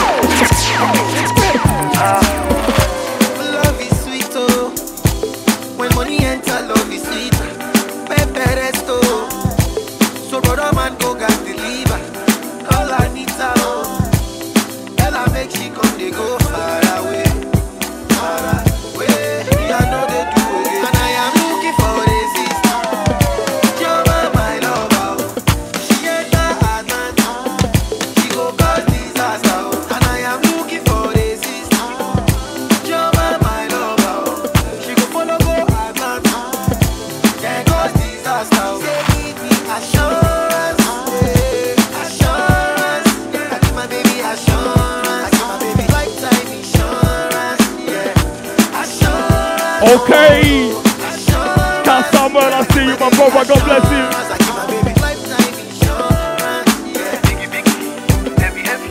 Love is sweet, oh. When money enter, love is sweet. Pepe resto. So brother man go gas deliver. All I need to know. Tell her make she come, they go far away. Far away. I know they do it. And I am looking for a sister. You're my lover. She ain't a hard man. She go cause disaster. And I am looking for a sister. You're my lover. She go follow go hard man. Can't cause disaster. Say give me assurance. Yeah. Assurance. I give my baby assurance. I give my baby lifetime insurance. Yeah. Assurance. Okay. Cal Samuel, I see you, my brother. God bless you. I give my baby lifetime insurance. Yeah. Biggie biggie, heavy heavy.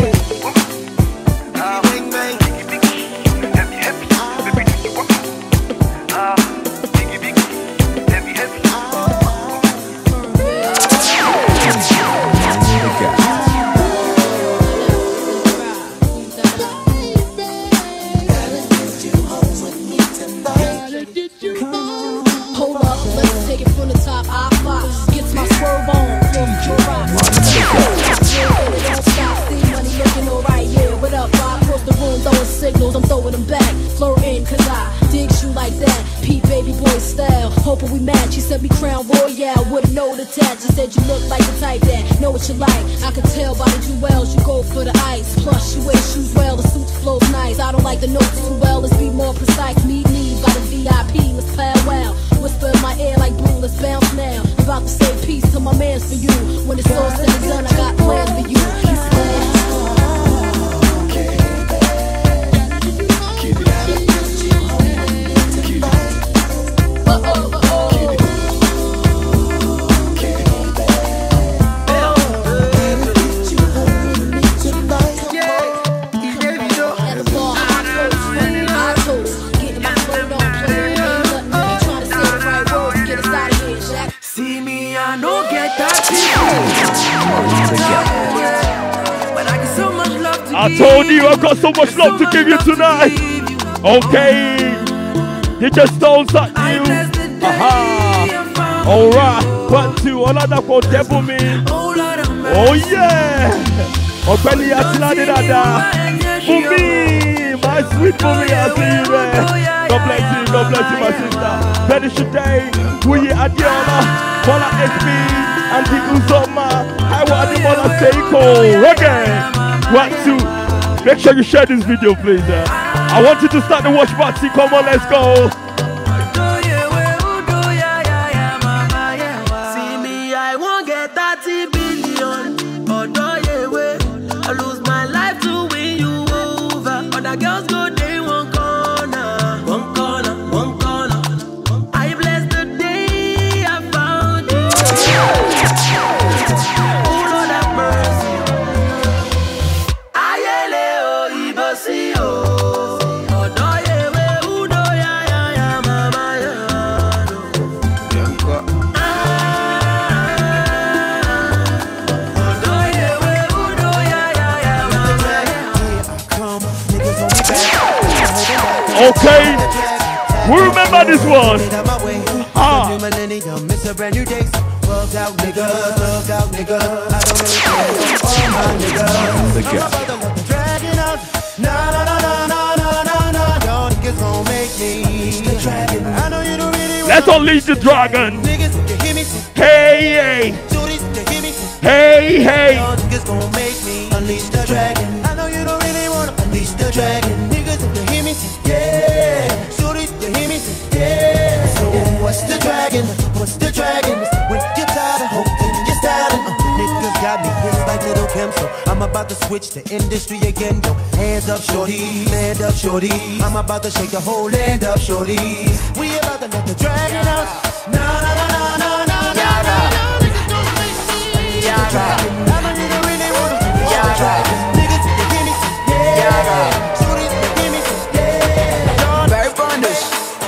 Ah, bang bang. Biggie biggie, heavy heavy. Baby do you want me? Ah, biggie biggie, heavy heavy. Hold up, let's take it from the top. I fly. back, flirting, cause I dig you like that. Pete baby boy style, hoping we match. She said me crown royale, wouldn't know the tat. She said you look like the type that know what you like. I could tell by the jewels, you go for the ice. Plus you wear shoes well, the suit flows nice. I don't like the notes too well, let's be more precise. Meet me by the V I P, let's powwow. Whisper in my ear like blue, let's bounce now. About to say peace to my mans for you. When it's all said and done, I got plans for you. I told you I've got so much love to give you tonight. Okay, you just don't suck you. Aha. Alright, one, two, all of that for devil me. Oh yeah. Openly Atlanta Dada. For me, my sweet for me, I see you there. God bless you, God bless you, my sister. Benny Shade, Kuyi Adiola, Bola H B, Auntie Uzoma, I want the Bola Seiko. Again. One, two. Make sure you share this video, please. Uh. I want you to start the watch party. Come on, let's go. See me, I won't get thirty billion. Although you way, I lose my life to win you over. Other girls go, they one corner, one corner, one corner. I bless the day I found you. Oh Lord have mercy. Okay, we remember this one. Ah. It's a brand new day. Bugged out nigga, bugged out nigga. I don't really care. All my niggas. I'm about to drag it out. Nah, nah, nah, nah, nah, nah, nah. Y'all niggas gon' make me the dragon. I know you don't really want. Let's unleash the dragon. Niggas, you hear me? Hey, hey. Shorties, you hear me? Hey, hey. Y'all niggas gon' make me unleash the dragon. I know you don't really wanna unleash the dragon. Niggas, if you hear me, yeah. Shorties, you hear me? Yeah. So what's the dragon? What's the dragon? When you're tired of hoping, you're styling. Uh, niggas got me pissed like Little Kim, so I'm about to switch the industry again. Yo, hands up, shorty, land up, shorty. I'm about to shake the whole land up, shorty. We about to let the dragon out. No, no, no, no, no, no, no, no, no. Niggas don't make me the dragon. I know you don't really wanna be the dragon. Niggas, you hear me? Yeah. Shorties, you hear me? Yeah. Very bondage.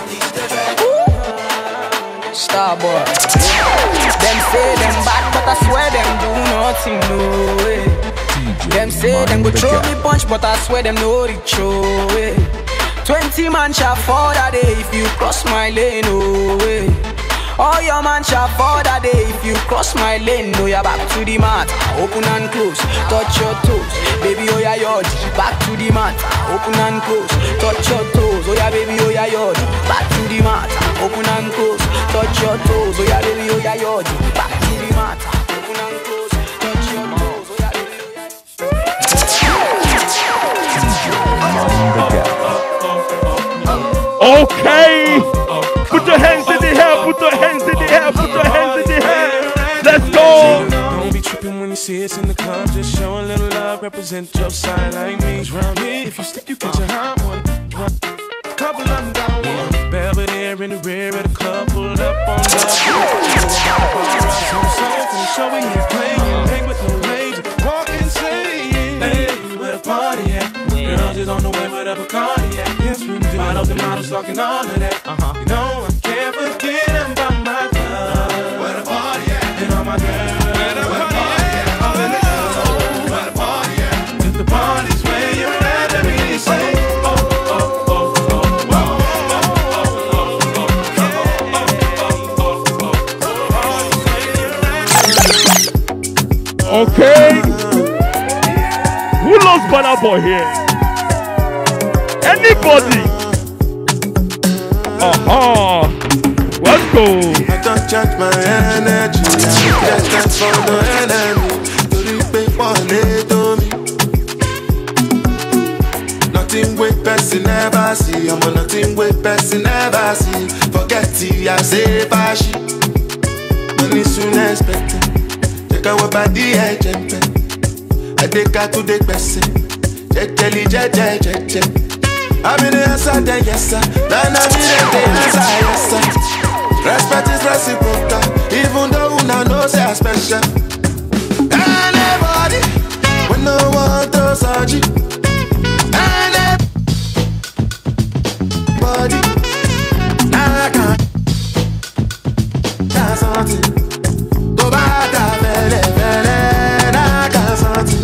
Starboy. Them say them bad, but I swear them do nothing, no way. Them say them go throw me punch, but I swear them no reach away. Twenty man shall fall that day if you cross my lane, no way. All your man shall fall that day if you cross my lane. No, you're back to the mat, open and close, touch your toes, baby, oh yeah, yod. Back to the mat, open and close, touch your toes, oh yeah, baby, oh yeah, yod. Back to the mat, open and close, touch your toes, oh yeah, baby, oh yeah, yod. Back to the mat, open and close, touch your toes, oh yeah, baby, oh yeah. Okay. Put your hands in the air, put your hands in the air, put your hands in the air. Let's go. Don't be tripping when you see us in the club. Just show a little love, represent your side like me. Round here, if you stick, you get your hot one. Couple of them down one. Belvedere in the rear of the club, pulled up on the show we here playing, hang with the ladies, walking, saying, hey, where the party at? Girls is on the way with a Bacardi at. Yes, we do. Models and models talking all of that. Uh-huh. You know I can't forget about my club. Where the party at? And all my girls. Where the party at? All in the club. Where the party at? If the party's where you're at, let me say, oh, oh, oh, oh, oh, oh, oh, oh. Okay. Who loves Burna Boy here? Anybody? Uh-huh. Let's go. I don't charge my energy. I just for no enemy. To repay for to me. Nothing with person never see. I'm on nothing with person never see. Forget it, I say bashi. Money soon expected. Take away by the agent. I take her to the person. Jelly, jelly, jelly, jelly. I'm in the answer, then yes sir. Then I'm in the answer, yes sir. Respect is reciprocal, even though una know say I special. Anybody, when no one does surgery. Anybody, I can't. Can't something. Go back to vele, vele, I can't something.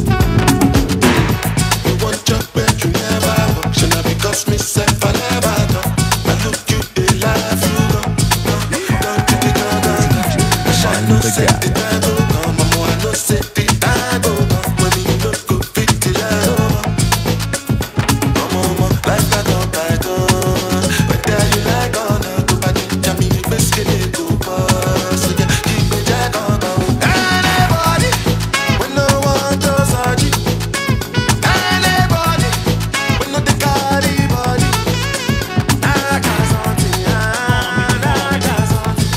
You want job where you never work. Should I because myself I never know. I look you, they laugh you go. Don't take it down, down, down. I shall not say the time go come. Mama, I know say the time go come. When you look good, fit the light over. Come on, mama, life got on by gun. Whether you like or not, go back in Jammy, you best get it go pass. So yeah, keep it jack on go. Anybody, when no one does surgery. Anybody, when no the carry body. I got something, I got something.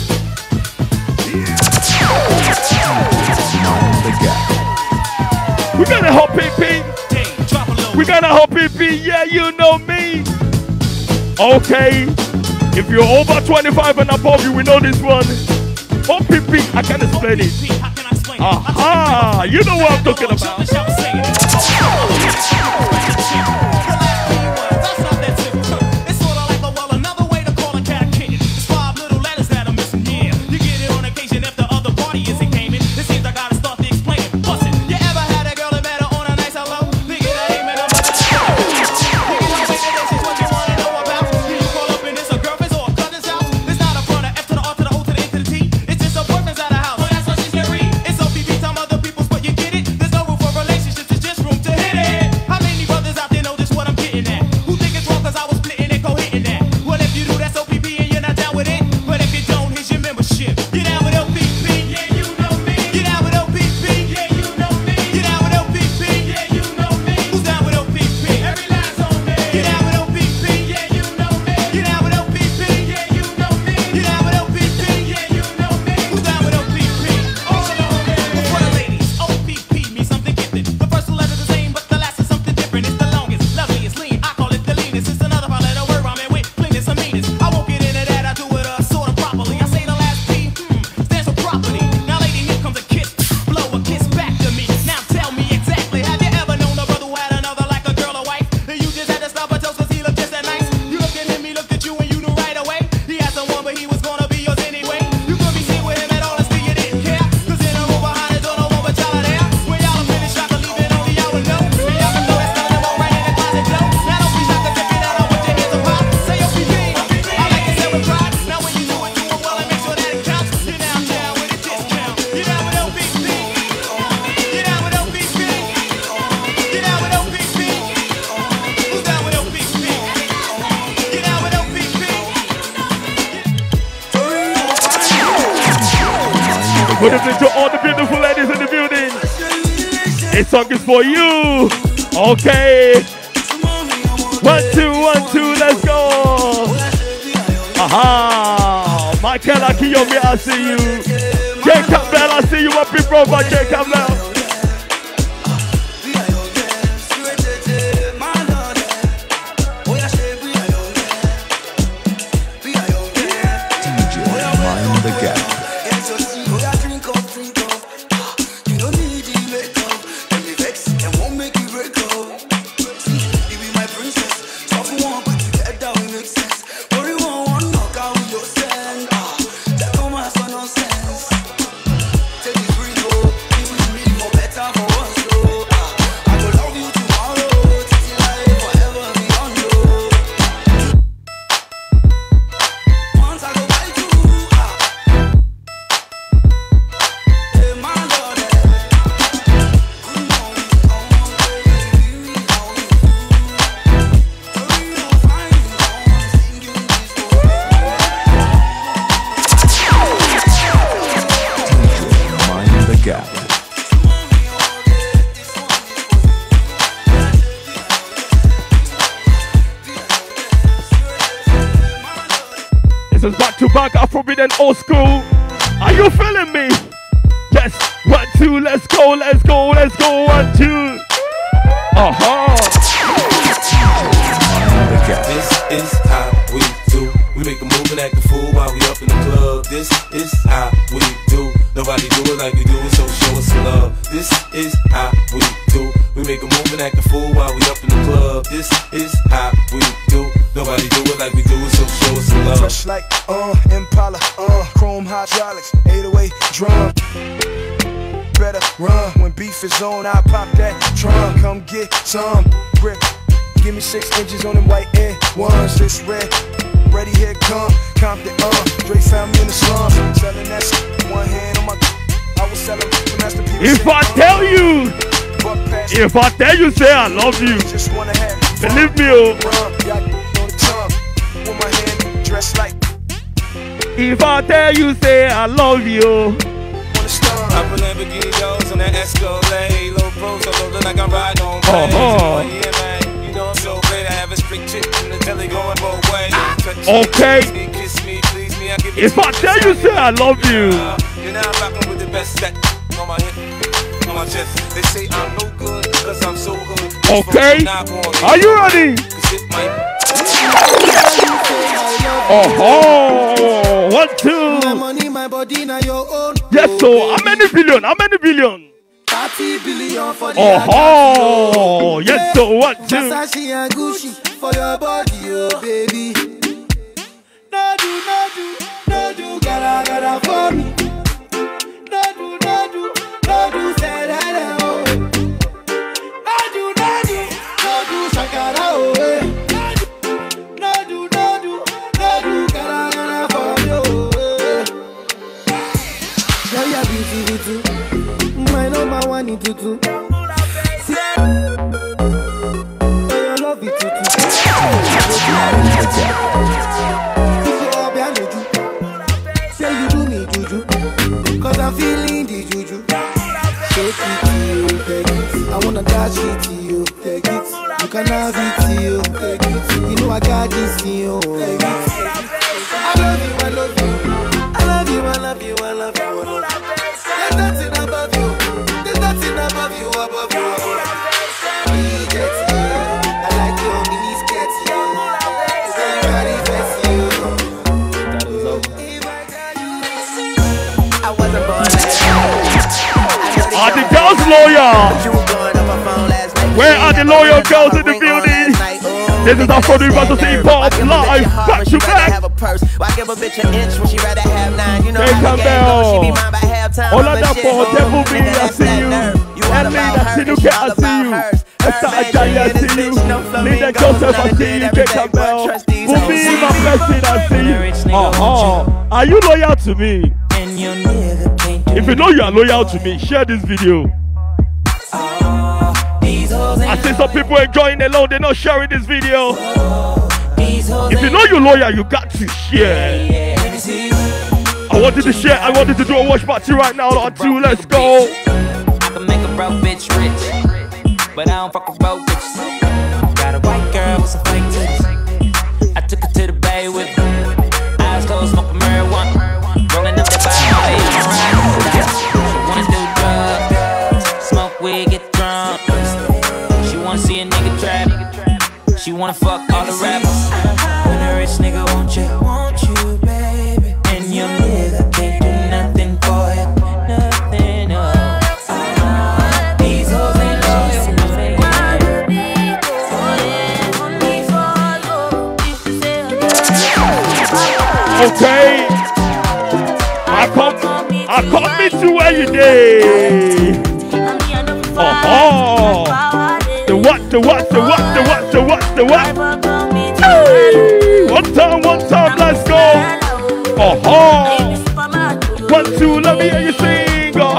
We got a hot P P. We got a hot P P. Yeah, you know me. Okay. If you're over twenty-five and above, you will know this one. Hot P P, I can explain it. Aha, you know what I'm talking about. Good evening to all the beautiful ladies in the building. This song is for you. Okay. One, two, one, two, let's go. Aha. Michael Akiyomi, I see you. Jacob Bell, I see you up in brother. Jacob Bell. Mind the gap. Take it free, go. Give me the This is back to back Afrobeat and old school. Are you feeling me? Yes, one, two, let's go, let's go, let's go, one, two. Uh-huh. This is how we do. We make a move and act a fool while we up in the club. This is how we do. Nobody do it like we do it, so show us some love. This is how we do. We make a move and act a fool while we up in the club. This is how we do. Nobody do it like we do it, so show us some love. Fresh like uh Impala, uh chrome hydraulics, eight oh eight drum. Better run when beef is on. I pop that trunk. Come get some grip. Give me six inches on them white air ones. This red, ready here come. Compton, uh, Dre found me in the slums. Selling that one hand on my. I was selling the masterpiece. If I tell you, if I tell you, say I love you. Just wanna have believe me, oh. With my hand dressed like. If I tell you, say I love you. I put Lamborghini doors on that Escalade. Low pros, so low like I'm riding on planes. Uh-huh. Yeah, man, you know I'm so great. I have a strict chick in the telly going both ways. Okay. Me, kiss me, please me. I give If I tell you, say I love you. You're now rocking with the best set on my hip, on my chest. They say I'm no good because I'm so good. Okay. Are you ready? Oh, one, two. My money, my body, now your own. Yes, so how many billion? How many billion? thirty billion for the Oh, yes, so one, two. Versace and Gucci for your body, oh baby. No do, no do, no do, gotta, gotta for me. No do, no do, no do, say that, oh. No do, no do, no do, shakara, oh, eh. No do, no do, no do, gotta, gotta for me, oh, eh. Girl, you're beautiful too. My number one in tutu. See, oh, you love it tutu. Say you do me juju, cause I'm feeling the juju. Take it to you, take it. I wanna dash it to you, take it. You can have it to you, take it. You know I got this to you, take it. I love you, I love you. I love you, I love you, I love you. There's nothing above you. There's nothing above you, above you. We get you. I like your mini skirt, you. Everybody vest you. That was over. I wasn't born last night. Are the girls loyal? Where are the loyal girls in the building? This is our Afrobeat versus hip hop live, back to back. Why give a bitch an inch when she rather have nine? You know Hey, how the game goes, she be mine by halftime. All of that for Devil B, I see you. And me, I see you, I see you. Esther Ajayi, I see you. Linda Joseph, I see you. J. Campbell. Bumi, my blessing, I see you. Uh-huh. Are you loyal to me? If you know you are loyal to me, share this video. I see some people enjoying alone, they're not sharing this video. If you know you're loyal, you got to share. I wanted to share, I wanted to do a watch party right now on two, let's go. I can make a broke bitch rich, but I don't fuck with broke bitches. Got a white girl with some fake titties. I took her to the bay with me. Eyes closed, smoking marijuana. Rolling up the body, she wanna do drugs, smoke weed, get drunk. She wanna see a nigga trap. She wanna fuck all the rappers. When a rich nigga want you, want you, baby, and your nigga can't do nothing for it, nothing, no. These hoes ain't loyal, no they ain't. Okay. I come, I come meet you where you did. Oh, the what, the what, the what, the what, the what, the what. Hey. One time, one time, let's go. Oh, one, two, let me hear you sing. Oh.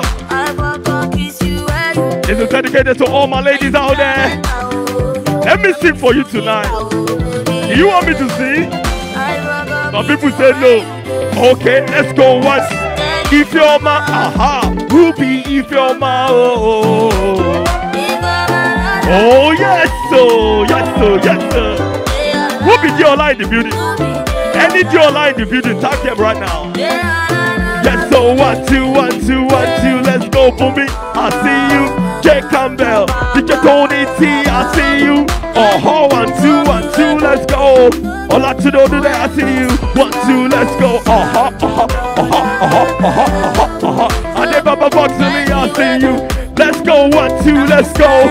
This is dedicated to all my ladies out there. Let me sing for you tonight. Do you want me to sing? Some people say no. Okay, let's go once. If you're my, aha, Ruby, if you're my, oh, oh, oh, yes, so, yes, so, yes, sir. Ruby, you're in the building. Any Jola in the building, tag them right now. Yes, so one, two, one, two, one, two, let's go, Boomy. I see you, J Campbell, D J Tony T, I see you. Uh-huh, one, two, one, two, let's go. All I to know today, I see you. One, two, let's go. Uh-huh, uh-huh, uh-huh, uh-huh, uh-huh, uh-huh, uh-huh. I never my box to me, I see you. Let's go, one, two, let's go.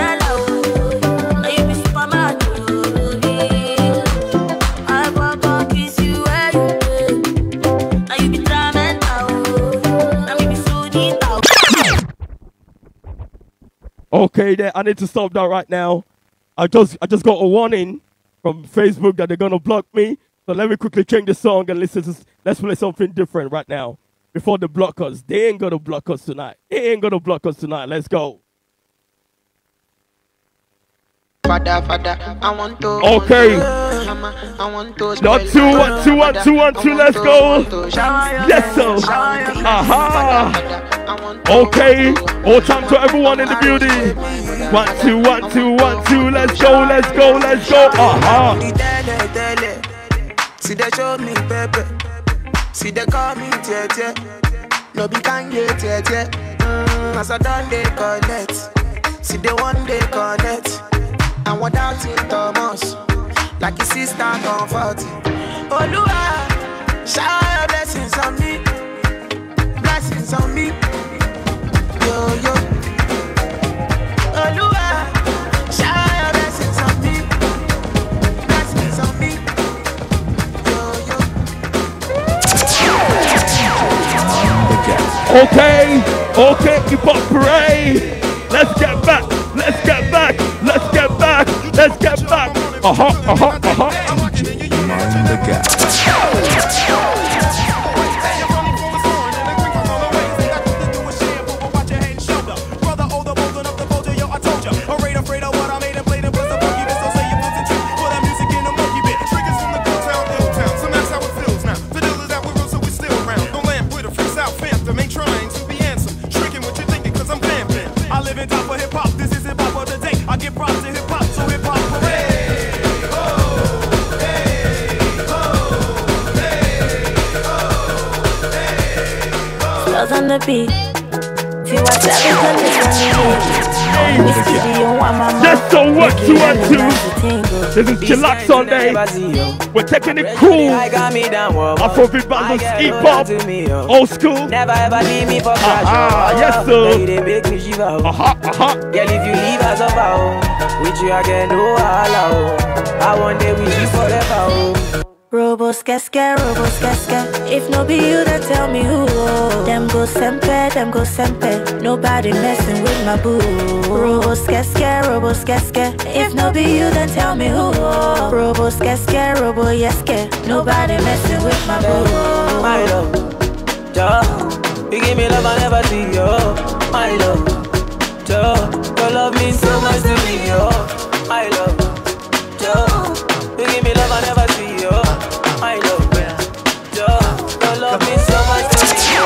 Okay, there. I need to stop that right now. I just, I just got a warning from Facebook that they're gonna block me. So let me quickly change the song and listen to. Let's play something different right now before they block us. They ain't gonna block us tonight. They ain't gonna block us tonight. Let's go. Father, father, I want to. Okay. I want to. Not two, one, two, one, two, one, two. Let's go. Yes, sir. Aha. Okay. All time to everyone in the building. One, two, one, two, one, two. Let's go. Let's go. Let's go. Aha. See they show me pepe. See they call me tete. No be kanye tete. As I done they connect. See they one day connect. And without it, Thomas, like his sister comfort. Oh, Lua, shower your blessings on me, blessings on me. Yo, yo. Oh, Lua, shower your blessings on me, blessings on me. Yo, yo. Okay, okay, keep up parade. Let's get back, let's get back, let's get back, let's get back. Uh-huh, uh-huh, uh-huh. Mind the gap. On the beat, see what's everything is Just so what you want to. This is Chillax Sunday. We're taking it cool. Afrobeat bangles, hip hop, old school. Never ever leave me for Ah, yes sir. They make me shiver. Uh-huh, uh-huh. Girl, if you leave us about, with you I get no allow. I want day with you forever. Robo skeske, robo skeske. If no be you, then tell me who. Them go sempe, them go sempe. Nobody messing with my boo. Robo skeske, robo skeske. If no be you, then tell me who. Robo skeske, robo yeske. Nobody messing with my boo. My love, Joe, you give me love I never see, yo. My love, Joe, your love means so much to me, yo. My love, Joe, you give me love I never see, yo. My love, Joe, your love means so much to me, yo.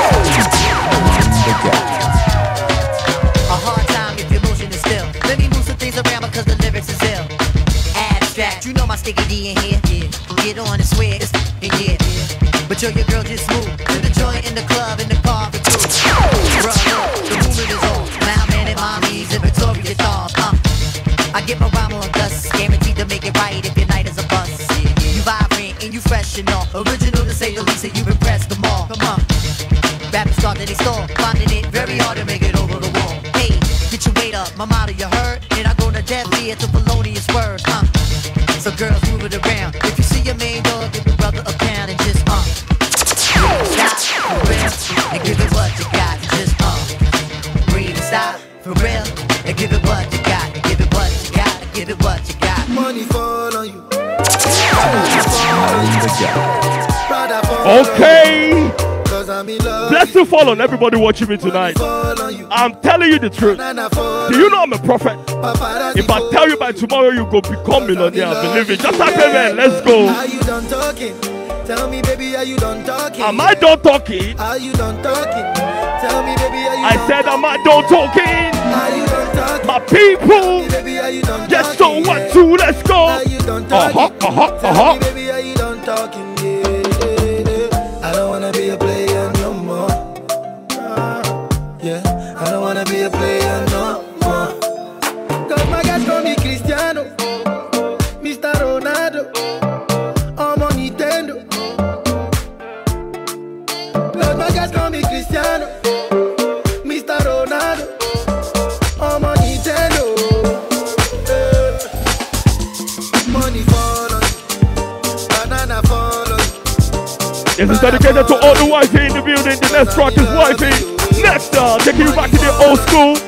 A hard time if your motion is still. Let me move some things around because the lyrics is ill. Abstract, you know my sticky D in here. Yeah. Get on and swear it's in here. But yo, your girl just moved to the joint in the club in the car for two. Bruh, look, the movement is on. My man and mommies and Victoria dolls. Uh, I get my rhyme on dust, guaranteed to make it right if your night is a bust. You vibrant and you fresh and all. Original to say the least, and you've impressed them all. Come on. Rappers start that they stall, finding it very hard to make it over the wall. Hey, get your weight up, my motto you heard. And I go to death ear to felonious words. Uh, so girls move it around. If you see your main dog, give your brother a pound and just uh. Stop for real and give it what you got. Just uh. Breathe, stop for real and give it what you got. Give it what you got. Give it what you got. Money fall on you. Okay. Bless to fall on everybody watching me tonight. I'm telling you the truth. Do you know I'm a prophet? If I tell you by tomorrow you go become millionaire, believe it. Just happen, man. Let's go. Are you done talking? Tell me, baby, are you done talking? Am I done talking? Are you done talking? Tell me, baby, are you I done said, am I done talking? Are you done talking? My people. Me, baby, are you done Just so what to, let's go. Are you done talking? Uh-huh, uh-huh, Tell uh-huh. me, baby, are you done talking? Yeah. This is dedicated to all the wifey in the building. The next track is wifey. Next up, taking you back to the old school.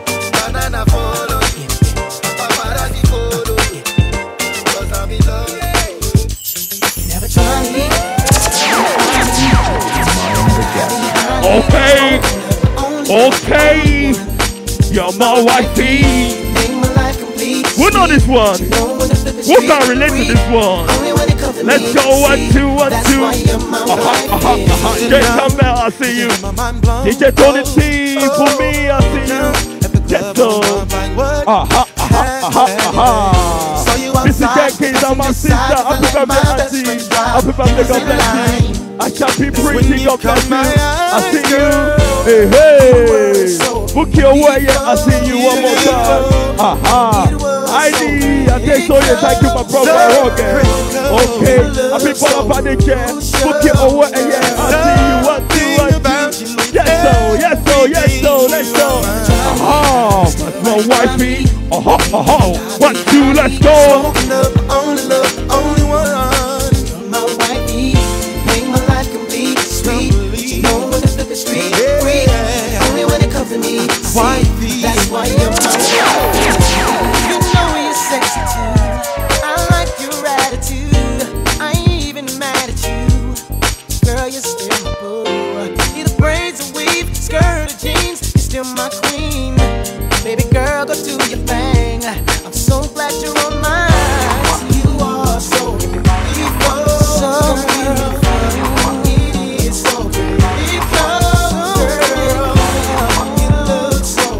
Okay, okay, you're my wifey. We know this one. Who can relate to this one? Let's go one, two, one, two. Uh-huh, uh-huh, uh-huh. J Campbell, I see you. D J Tony T, for me, I see you. Let's go. Uh-huh, uh-huh, uh-huh, uh-huh. This is Jenkins, I'm my sister. Happy birthday, auntie. Happy birthday, God bless you. I shall be pretty, God bless you. I see you. Hey, hey. Book your way, yeah. I see you one more time. Uh-huh. I D, I take so you, thank you, my brother. Okay, okay. I be part of the chair. Book it away, yeah. I see you, what do I do? Yes, so, yes, so, yes, so, let's go. Uh-huh, that's my wifey. Uh-huh, uh-huh. One, two, let's go. Only love, only one. My wifey, make my life complete, sweet. You know when it's looking street, free. Only when it comes to me, wifey. That's why you're my wifey. Sexy too. I like your attitude. I ain't even mad at you. Girl, you're still my boo. Either braids or weave, skirt or jeans, you're still my queen. Baby girl, go do your thing. I'm so glad you're on mine. You are so beautiful, so beautiful. It is so beautiful, girl. You look so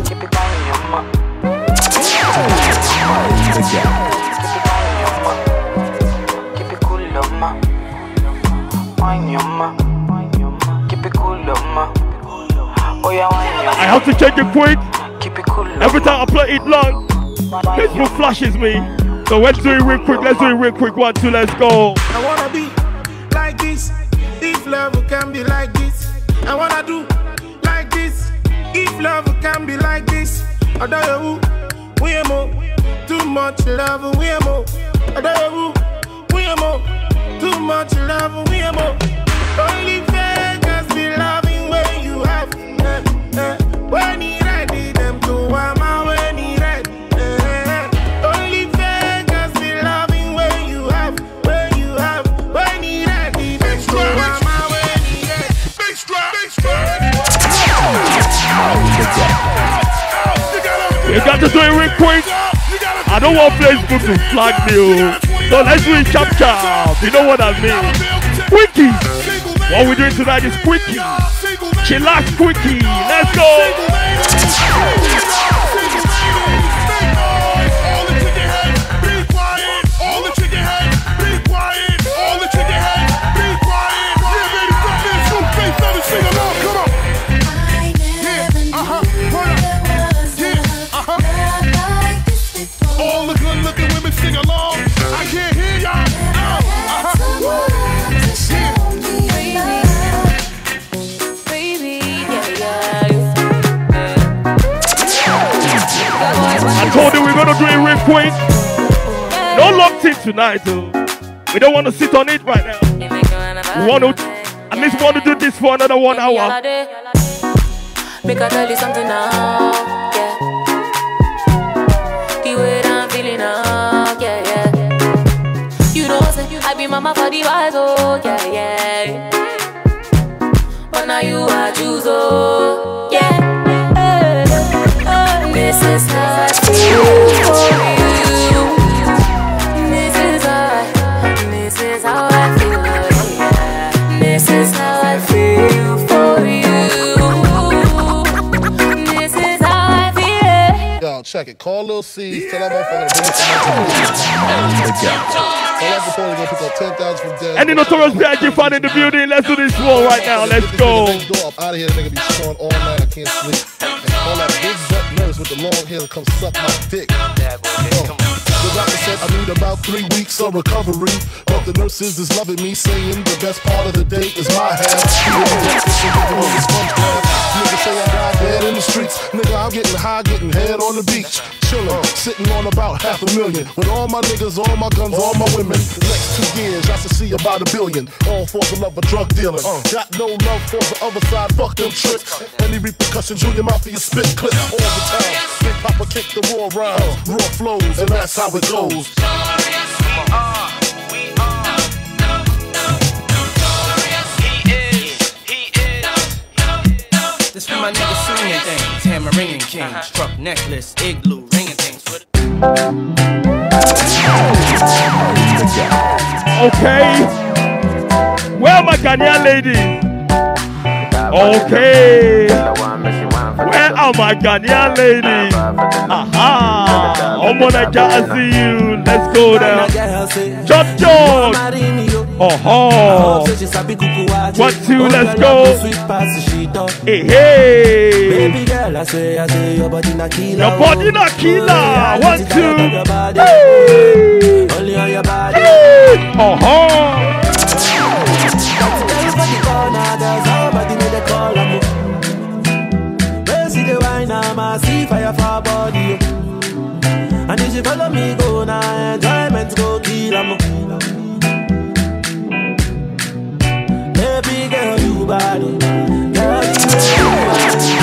I have to check it quick. Every time I play it long, Facebook flashes me. So let's do it real quick. Let's do it real quick. One, two, let's go. I wanna be like this. If love can be like this, I wanna do like this. If love can be like this, I don't know. We are more. Too much love, we are more. I don't know. We are more. Too much love, we are more. Only fakers be loving when you have. Uh, uh, when he ready, them to wama when he ready. Uh, only fakers be loving when you have. When you have. When he ready, them to wama when he ready. Big strap, big strap. You got to do it real quick. I don't want Facebook to flag me, so let's do it chop chop. You know what I mean? Quickie. What we're doing tonight is quickie. Chillax quickie. Let's go. I told you we're gonna do it real quick. No long thing tonight, though. We don't want to sit on it right now. We want to at least want to do this for another one hour. Make I tell you something now, yeah. The way that I'm feeling now, yeah, yeah. You know say I be mama for the wife, oh, yeah, yeah. But now you I choose, oh, yeah. This is how I feel for you. This is how, this is how I feel, yeah. This is how I feel for you. This is how I feel. Yo, check it. Call Lil C. Tell that motherfucker to bring some. Tell that motherfucker to pick up ten thousand from dead. Any Notorious B I G fan in the building? Let's do this one right now. Let's go. Go up out of here. The nigga be snoring all night. I can't sleep. And call that big butt. nurse with the long hair come suck my dick. Oh. The doctor said I need about three weeks of recovery, but the nurses is loving me, saying the best part of the day is my half. Nigga say I got head in the streets. Nigga, I'm getting high, getting head on the beach. Chillin', sitting on about half a million. With all my niggas, all my guns, all my women. The next two years, I should see about a billion. All for the love of drug dealing. Got no love for the other side, fuck them tricks. Any repercussions, Junior Mafia spit clip all the time. Big Papa kick the raw rhymes, raw flows, and that's how it goes. This for my niggas swinging things, hammer ringing kings, truck necklace, igloo, ringing things. Okay. Where are my Ghanaian ladies? Okay. Where are my Ghanaian ladies? Aha. I'm gonna get to see you. Let's go there. John John. Oh, one, two, let's go. Hey, hey. Baby girl, I say, I say, your body na killer. Your body na killer. One, two. Hey. Only on your body. Hey. Oh, I see fire for body. And if you follow me, go now, enjoyment go kill 'em. Baby girl, you body. Girl, you body.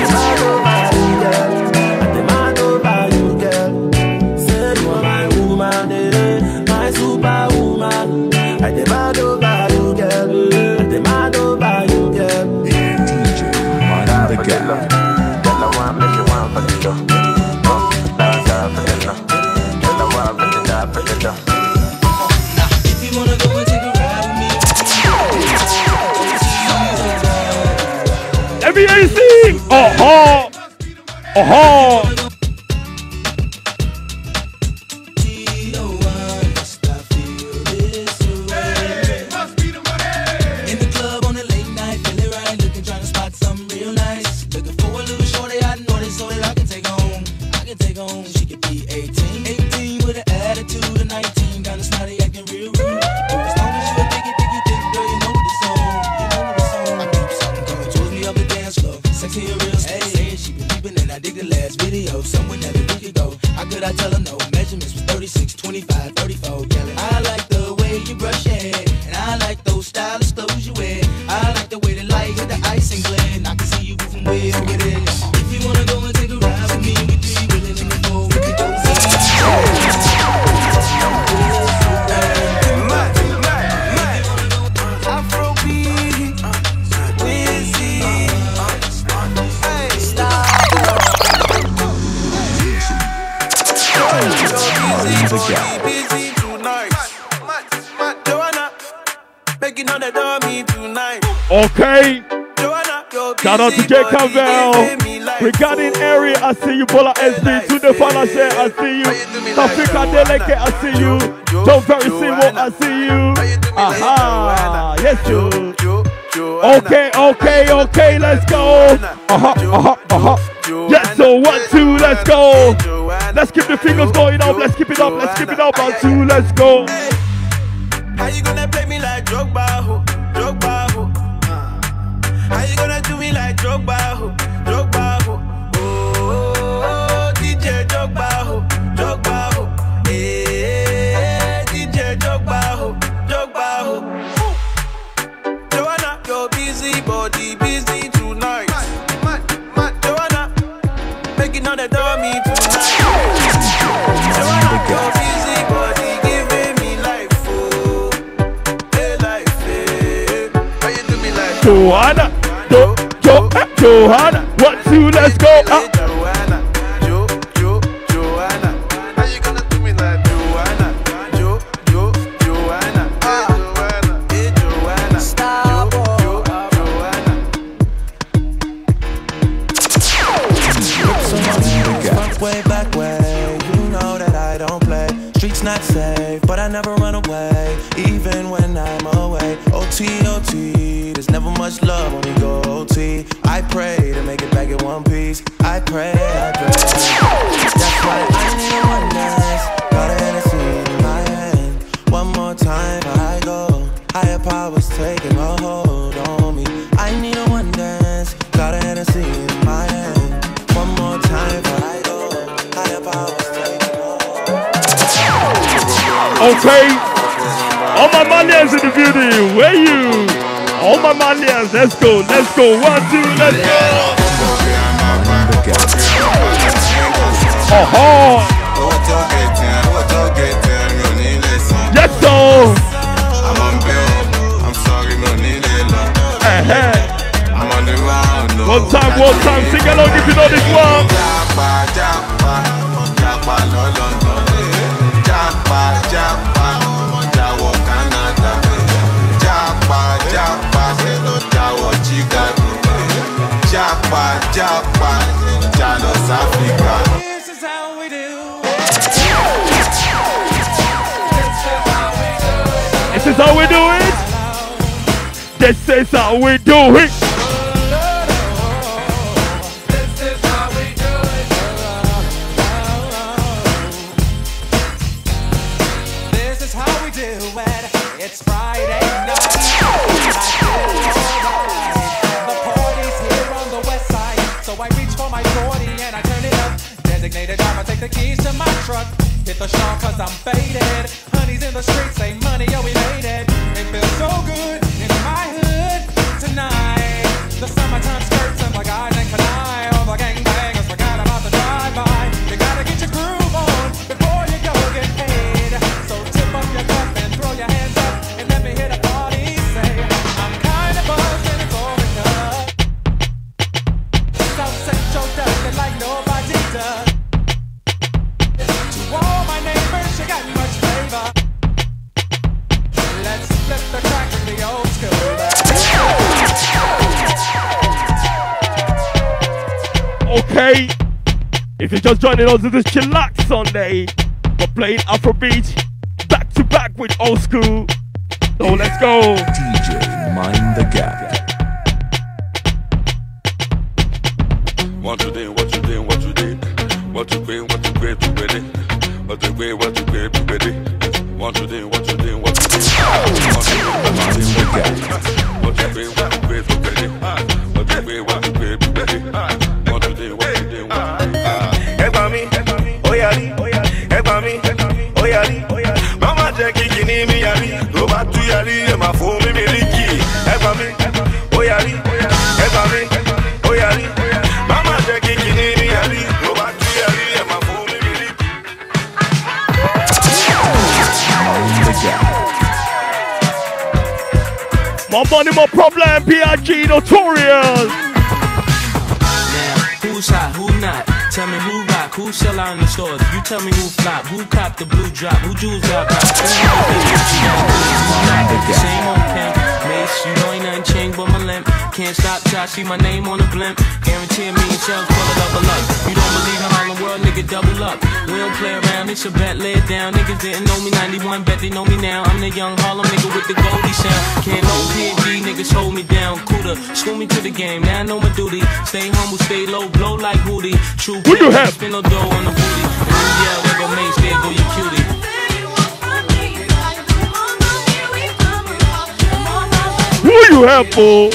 I demand over you, girl. Say you are my woman, eh? My superwoman. I demand over you, girl. I demand over you, girl. D J Mind the Gap. Let me hear you sing. Oh, oh, oh. Okay. Shout out to J. Campbell. Regarding area, I see you. Bola S D. To the Falashe, I see you. Tafika Deleke, I see you. Don't very see what I see you. Aha. Yes, you. Okay, okay, okay, let's go. Uh-huh, uh-huh, uh-huh. Yes, so one, two, let's go. Let's keep the fingers going up. Let's keep it up. Let's keep it up. One, two, let's go. How you gonna play me like Drogba, ho? Drogba, ho? How you gonna do me like Drogba, ho? Drogba, ho? Oh, D J Drogba, ho? Drogba, ho? Hey, D J Drogba, ho? Drogba, ho? Joanna, your busy body, busy tonight. Joanna, making all the dummy tonight. Joanna, your busy body, giving me life, oh, hey life, hey. How you do me like Joanna? Jo, Jo, Joanna, one, two, let's go. Uh. Joanna, Jo, Jo, Joanna. How you gonna do me like Joanna? Jo, Jo, Joanna. Ah, Joanna, hey Joanna. Stop, Jo, Jo, Joanna. Front way, back way. You know that I don't play. Streets not safe, but I never run away, even when I'm away. O T, O T. There's never much love when we go O T. I pray to make it back in one piece. I pray, I pray. That's why I need a one dance. Got a Hennessy in my hand. One more time before I go. Higher powers taking a hold on me. I need a one dance. Got a Hennessy in my hand. One more time before I go. Higher powers taking a hold. Okay. All my Malians in the building. Where you? All my Malians. Let's go. Let's go. One, two, let's go. Oh, yes, so. I'm on bill. I'm sorry, no need it. Uh-huh. I'm on the round. No. One time, one time. Sing along if you know this one. Japa, japa, japa, no London. Japa, japa, jawo Canada. Japa, japa, jawo Chicago. Japa, japa, jalos Africa. This is how we do it. This is how we do it. This is how we do it. This is how we do it. It's Friday night. The party's here on the west side. So I reach for my forty and I turn it up. Designated driver, take the keys to my truck. Hit the shawl cause I'm faded. Honey's in the streets, say money, yo, we made it. It feels so good in my hood tonight. The summertime skirts and the guys and canine. All the gangbangers forgot about the drive-by. You gotta get your groove on before you go get paid. So tip up your cup and throw your hands up and let me hit a party. Say, I'm kinda buzzed and it's all because South Central does it like nobody does. To all my neighbors, you got much flavor. Let's flip the track in the old school. Okay, if you're just joining us, this is Chillax Sunday. We're playing Afrobeat back to back with old school. So let's go. D J Mind the Gap. What you did, what you did, what you did, what you did, what you did, you ready? What you did, what you did, you ready? What you did, what you did, what you did, what you did, what you did, what you did, what you did, what you did, you ready? What you did, what you did, you ready? What you did, what you did, what you did. Ẹ̀gbọ́n mi, ó yàrí, ẹ̀gbọ́n mi, ó yàrí, mama jẹ́ kí kìíní mi yàrí, tó bá tú yàrí, ẹ máa fún mi mi rí kì. Ẹ̀gbọ́n mi, ó yàrí, ẹ̀gbọ́n mi, ó yàrí, mama jẹ́ kí kìíní mi yàrí, tó bá tú yàrí, ẹ máa fún mi mi rí kì. More money, more problem. P I G Notorious. Who's hot, who not? Tell me who rock, who sell out in the stores. You tell me who flop, who cop the blue drop, who jewels got pop. Same old pimp, Mace, you know ain't nothing changed but my limp. Can't stop till I see my name on the blimp. Guarantee a million shells full of double up. You don't believe in Harlem World, nigga, double up. We don't play around, it's a bet, lay it down. Niggas didn't know me ninety-one, bet they know me now. I'm the young Harlem nigga with the Goldie sound. Can't no P and G, niggas hold me down. Cooler, school me to the game, now I know my duty. Stay humble, stay low, blow like Hootie. True, who you have? Spin no dough on the booty. Yeah, there go Mace, there go your cutie. Who you have, for?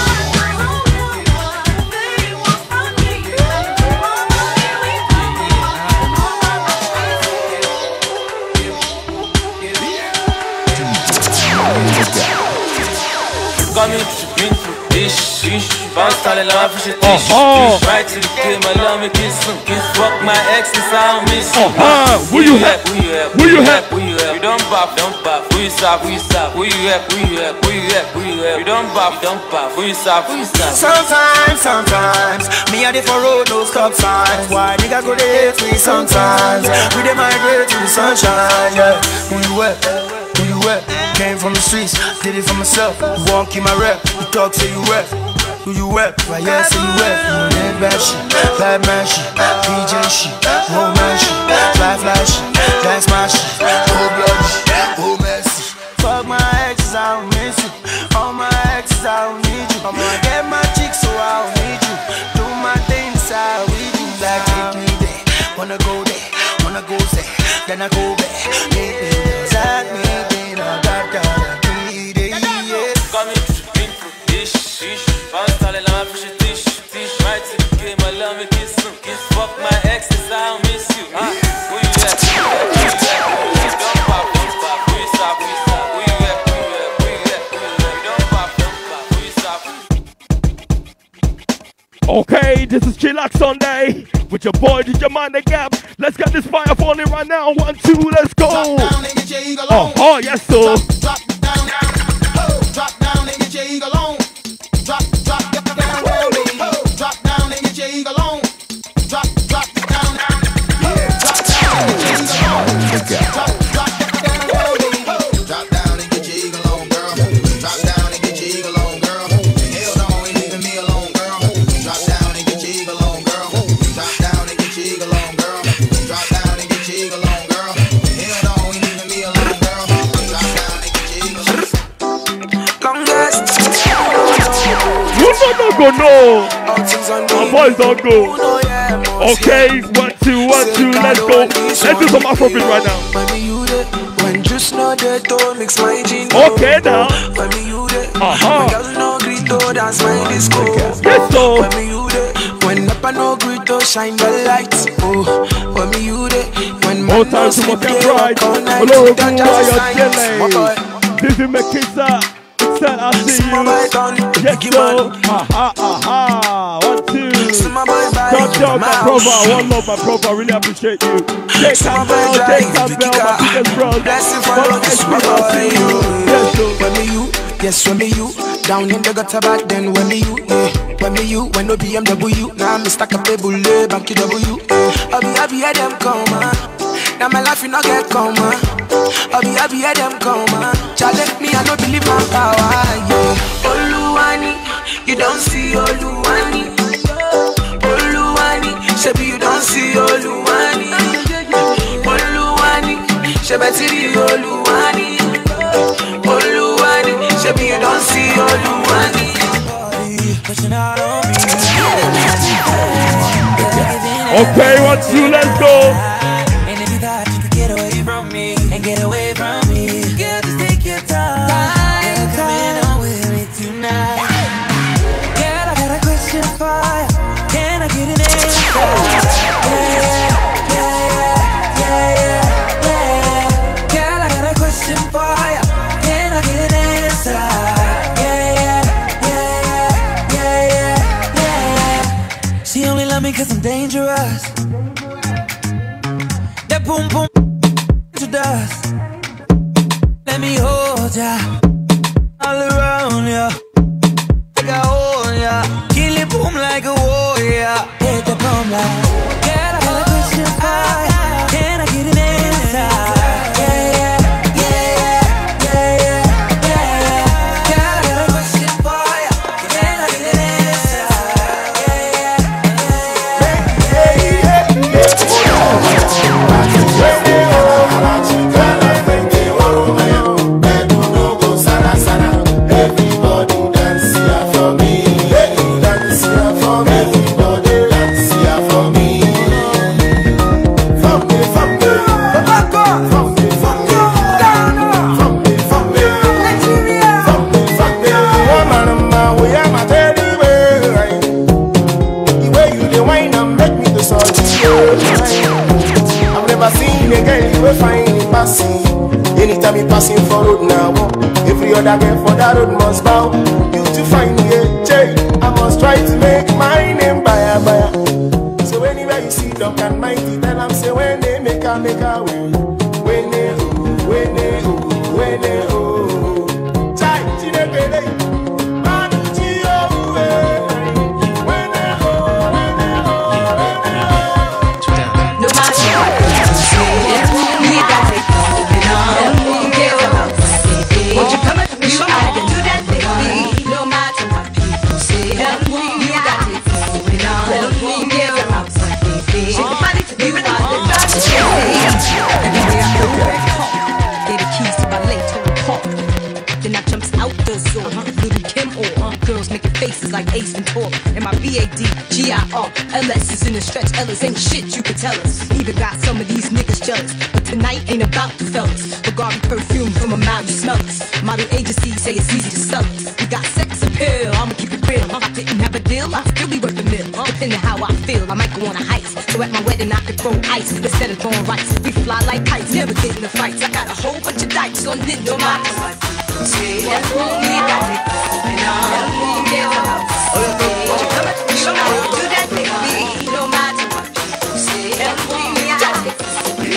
Got me been through this, this. Bounce all in love, fish it, dish. Right to the kid, my love, me kiss some kiss. Fuck my ex, this I don't miss you. Uh-huh. Who you have? Who you have? Who you have? Who you have? You don't bop, don't bop. Who you stop? Who you stop? Who you have? Who you have? Who you have? Who you have? You don't bop, don't bop. Who you stop? Who you stop? Sometimes, sometimes, me a dey for road, no stop signs. Why nigga go dey hate me sometimes? We dey migrate to the sunshine, yeah. Who you at? Who you at? Came from the streets, did it for myself. You won't keep my rep, you talk say you rep. Who you rep? Why yeah, say you rep. You ain't bad shit, bad man shit, P J shit, old man shit, fly fly shit, that's my shit, cold blood shit, old messy. Fuck my exes, I don't miss you. All my exes, I don't need you. I'm gonna get my chicks, so I don't need you. Do my things, I will. then I go back. Make me inside me, then I got down three days. Got me intro, ish, ish. Bounce all in my fish, dish, dish. Right to the game, I love me, kiss some, kiss. Fuck my ex, cause I don't miss you. Huh? Where you at? Where you at? Where you at? Don't pop, don't pop. Where you stop? Where you stop? Where you at? Where you at? Where you at? Where you at? Don't pop, don't pop. Where you stop? Okay, this is Chillax Sunday with your boy D J Mind the Gap. Let's get this fire falling right now. One, two, let's go. Oh, oh yes, sir. Drop down, oh, drop down and get your eagle on. Drop, drop down, oh, drop down and get your eagle on. Drop, drop down, yeah, drop down and get your eagle on. Drop, drop down, oh, drop down and get your eagle on, girl. Drop down and get your eagle on, girl. Hell no, ain't leaving me alone, girl. Drop down and get your eagle on, girl. Drop down and get your eagle on, girl. Drop down and get your eagle on, girl. Hell no, ain't leaving me alone, girl. Drop down and get your eagle on. Longest. You know not go no. My boys don't go. Okay, one, two, one, two, let's go. Let's do some Afrobeat right now. When just know that to mix my jeans. Okay now. When me you there. Uh-huh. When girls no greet to dance my disco. Yes, so. When me you there. When up and no greet to shine the lights. Oh, when me you there. When more time to walk and ride. Hello, who are you? This is Mekisa. Said I see you. Yes, so. Aha, aha. One, two. Top job, my profile. One love, my profile. Really appreciate you. Jake Campbell, Jake Campbell, my biggest bros. One S P, I see you. Yes, so. When me you, yes, when me you. Down in the gutter back then, when me you, yeah. When me you, when no B M W. Now me stack up a bullet, back to W. I be happy at them come, man. Now my life you not get come, man. I be happy at them come, man. Challenge me, I don't believe my power, yeah. Oluwani, you don't see Oluwani. Oluwani, Shebi you don't see Oluwani. Oluwani, Shebetiri Oluwani. Oluwani, Shebi you don't see Oluwani. Okay, one, two, let's go. And if you thought you could get away from me and get away from me, girl, just take your time. Girl, come in on with me tonight. Girl, I got a question for you. Can I get an answer? Yeah, yeah, yeah, yeah, yeah, yeah. Girl, I got a question for you. Can I get an answer? Yeah, yeah, yeah, yeah, yeah, yeah. She only love me cause I'm dangerous. That boom boom to dust. Let me hold ya all around ya. Like I hold ya. Kill it boom like a warrior. Hit the boom like. Girl, I got a question for ya. Can I get an answer? Yeah, yeah, yeah, yeah, yeah, yeah. Girl, I got a question for ya. Can I get an answer? Yeah, yeah, yeah, yeah, yeah. Anytime you passing for road now, every other girl for that road must bow. You to find me a J, I must try to make my name buyer buyer. So anywhere you see dog and mighty, tell them say when they make a make a way. When they oh, when they oh, when they oh. Chai, chine pele, manu chi oh, when they oh, when they oh, when they oh. No matter what you say, we got it going on. Won't you come and you I can do that, baby. No matter what people say, we got it going on. We give it up, baby. Shake your body to be with us, then drop the chain. Everywhere I go, get the keys to my late to the park. Then I jumps out the Lizzo, Little Kim or uh, girls making faces like Ace Ventura. And my B A D G I R L S is in the stretch. Ellis ain't shit you can tell us. Even got some of these niggas jealous, but tonight ain't about the fellas. Bugatti perfume from a mouth, you smell us. Model agencies say it's easy to sell us. We got sex appeal, I'ma keep it real. I didn't have a deal, I still be worth a mill. Depending how I feel, I might go on a heist. So at my wedding I could throw ice instead of throwing rice. We fly like kites, never get in the fights. I got a whole bunch of dikes on this, no matter what. Say that we got it going on. We come and do that, baby. No matter what. Say that we got it going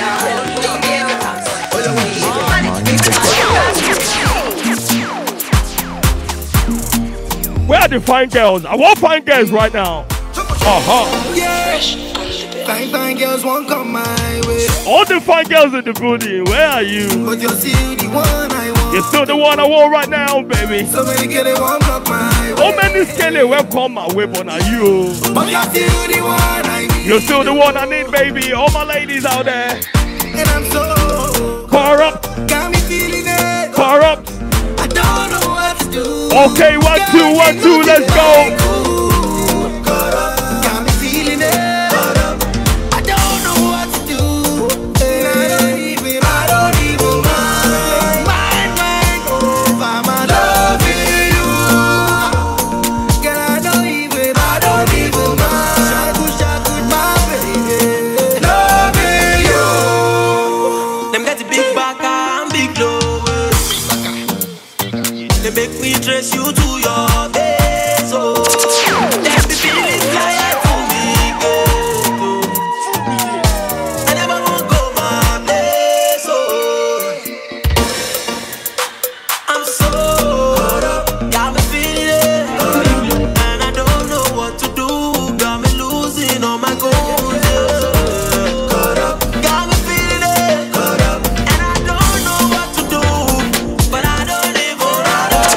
on. Where are the fine girls? I want fine girls right now. Uh-huh. Yeah. Fine, fine girls won't come my way. All the fine girls in the building, where are you? But you're still the one I want. You're still the one I want right now, baby. So many girls they won't block my way. How many skelly will come my way, but are you? But you're still the one I need. You're still the one I need, baby. All my ladies out there. And I'm so far up. Got me feeling it. Far up. I don't know what to do. Okay, one, two, one, two, let's go. Dress you to your base, oh. Let me feel it fly to me, girl. I never won't go my place, oh. I'm so caught up, got me feeling it, and I don't know what to do. Got me losing all my goals, yeah. Caught up, got me feeling it, caught up, and I don't know what to do, but I don't live on.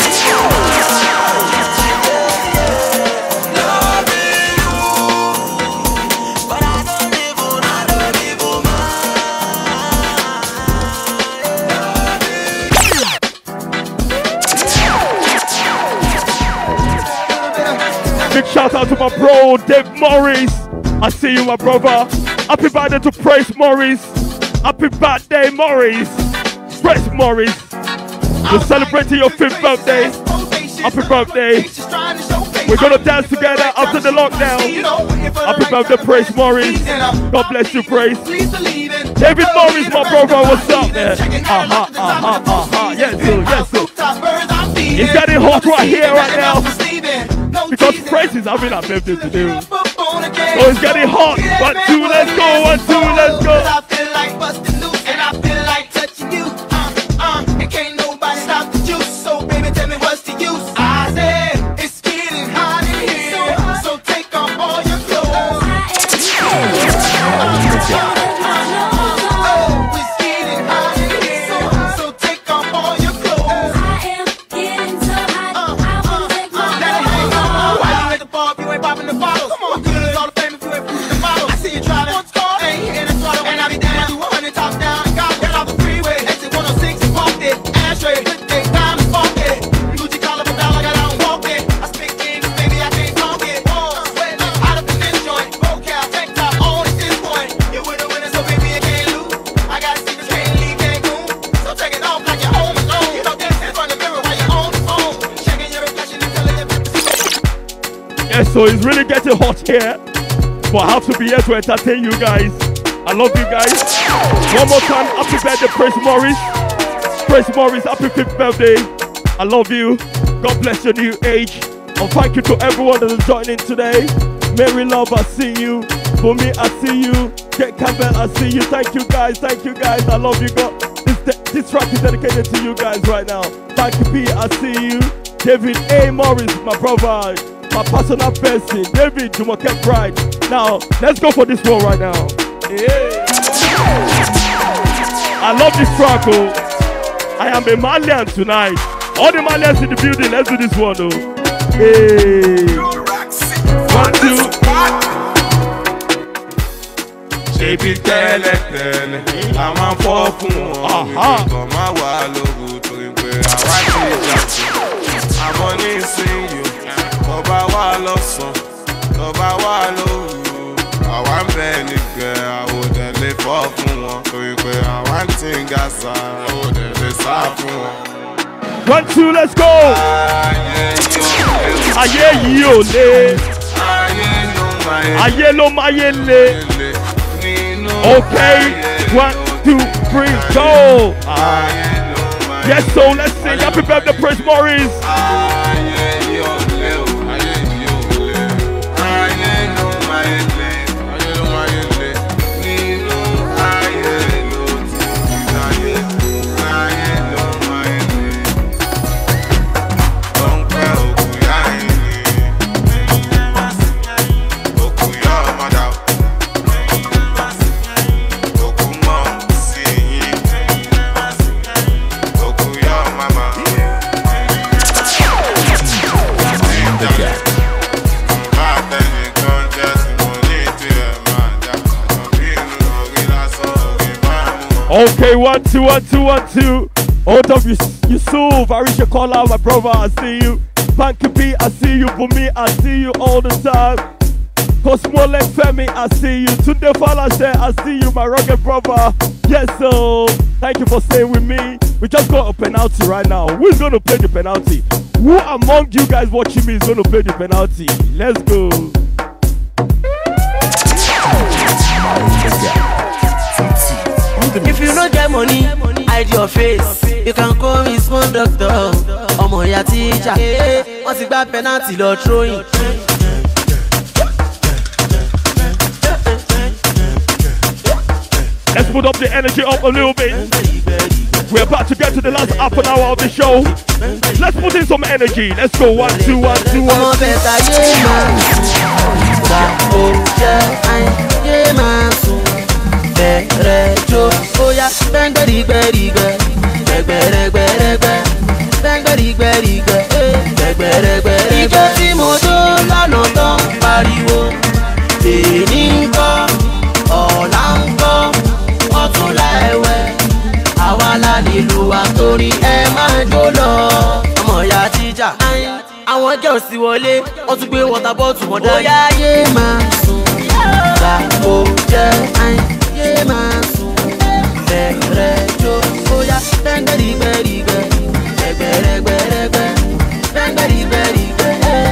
Big shout out to my bro, Dave Morris. I see you, my brother. Happy birthday to Praise Morris. Happy birthday, Morris. Praise Morris. We're celebrating your fifth birthday. Happy birthday. We're gonna dance together after the lockdown. Happy birthday, Praise Morris. God bless you, Praise. David Morris, my brother, what's up there? Uh-huh, uh-huh, uh-huh. Yes, sir, yes, sir. It's getting hot right here, right now. Because Praise is having a birthday today. So it's getting hot. One, two, let's go. One, two, let's go. I feel like busting loose and I feel like touching you. Uh, uh, and can't nobody stop the juice. So baby, tell me what's the use? I said it's getting hot in here. So take off all your clothes. So it's really getting hot here, but I have to be here to entertain you guys. I love you guys. One more time, happy birthday, Praise Morris. Praise Morris, happy fifth birthday. I love you. God bless your new age. And thank you to everyone that is joining today. Mary Love, I see you. For me, I see you. Get Campbell, I see you. Thank you guys, thank you guys. I love you. God. This, this track is dedicated to you guys right now. Thank you, P, I see you. David A. Morris, my brother. My personal person, David Jumoke Pride. Now, let's go for this one right now. Yeah. I love this track, oh. I am a Malian tonight. All the Malians in the building, let's do this one, though. Hey. One, two. Baby, tell it, tell it. I'm a four. Aha. Come on, I want to money sing you. Ọba wa lọ́sàn, ọba wa lóru. Àwa ń bẹ nígbẹ́, àwòdẹ̀ lè fọ́ fún wọn. Torí pé àwa ń tí ń ga sa, àwòdẹ̀ lè sá fún wọn. One, two, let's go! Ayé yìí ò lé. Ayé ló máa yé lé. Okay, one, two, three, go! Yes, so let's sing. Happy birthday, Prince Maurice. Okay, one, two, one, two, one, two. Hold up, Yusuf, Arisha Kola, my brother, I see you. Panky P, I see you. Bumi, I see you all the time. Cosmole Femi, I see you. Tunde Falashe, I see you, my rugged brother. Yes, so thank you for staying with me. We just got a penalty right now. Who's going to play the penalty? Who among you guys watching me is going to play the penalty? Let's go. If you don't get money, hide your face. You can call me small doctor. Ọmọ ya teacher. Wọ́n ti gba penalty lọ throwing. Let's put up the energy up a little bit. We're about to get to the last half an hour of the show. Let's put in some energy. Let's go. One, two, one, two, one. Ọmọ bẹ̀ta yé máa sùn. Gba oúnjẹ ayé máa sùn. Bẹ̀rẹ̀ jó, óyá gbẹ̀ngbẹ̀rìgbẹ̀rìgbẹ̀. Gbẹ̀gbẹ̀rẹ̀gbẹ̀rẹ̀gbẹ̀. Gbẹ̀ngbẹ̀rìgbẹ̀rìgbẹ̀. Gbẹ̀gbẹ̀rẹ̀gbẹ̀rẹ̀gbẹ̀. Ìjọ tí mo tó lọ́nà tán pariwo. Èní ń kọ́, ọ̀la ń kọ́, ọ̀túnla ẹ̀wẹ̀. Àwa la nílùú wa torí ẹ máa jó lọ. Ọmọ ìyá tíjà. Àwọn girls ti wọlé, wọ́n tún gbé water bottle wọn dání. Óyá ayé máa sùn. Gba oúnjẹ ayé máa sùn. Bẹ̀rẹ̀ jó, óyá gbẹ̀ngbẹ̀rìgbẹ̀rìgbẹ̀. Gbẹ̀gbẹ̀rẹ̀gbẹ̀rẹ̀gbẹ̀. Gbẹ̀ngbẹ̀rìgbẹ̀rìgbẹ̀.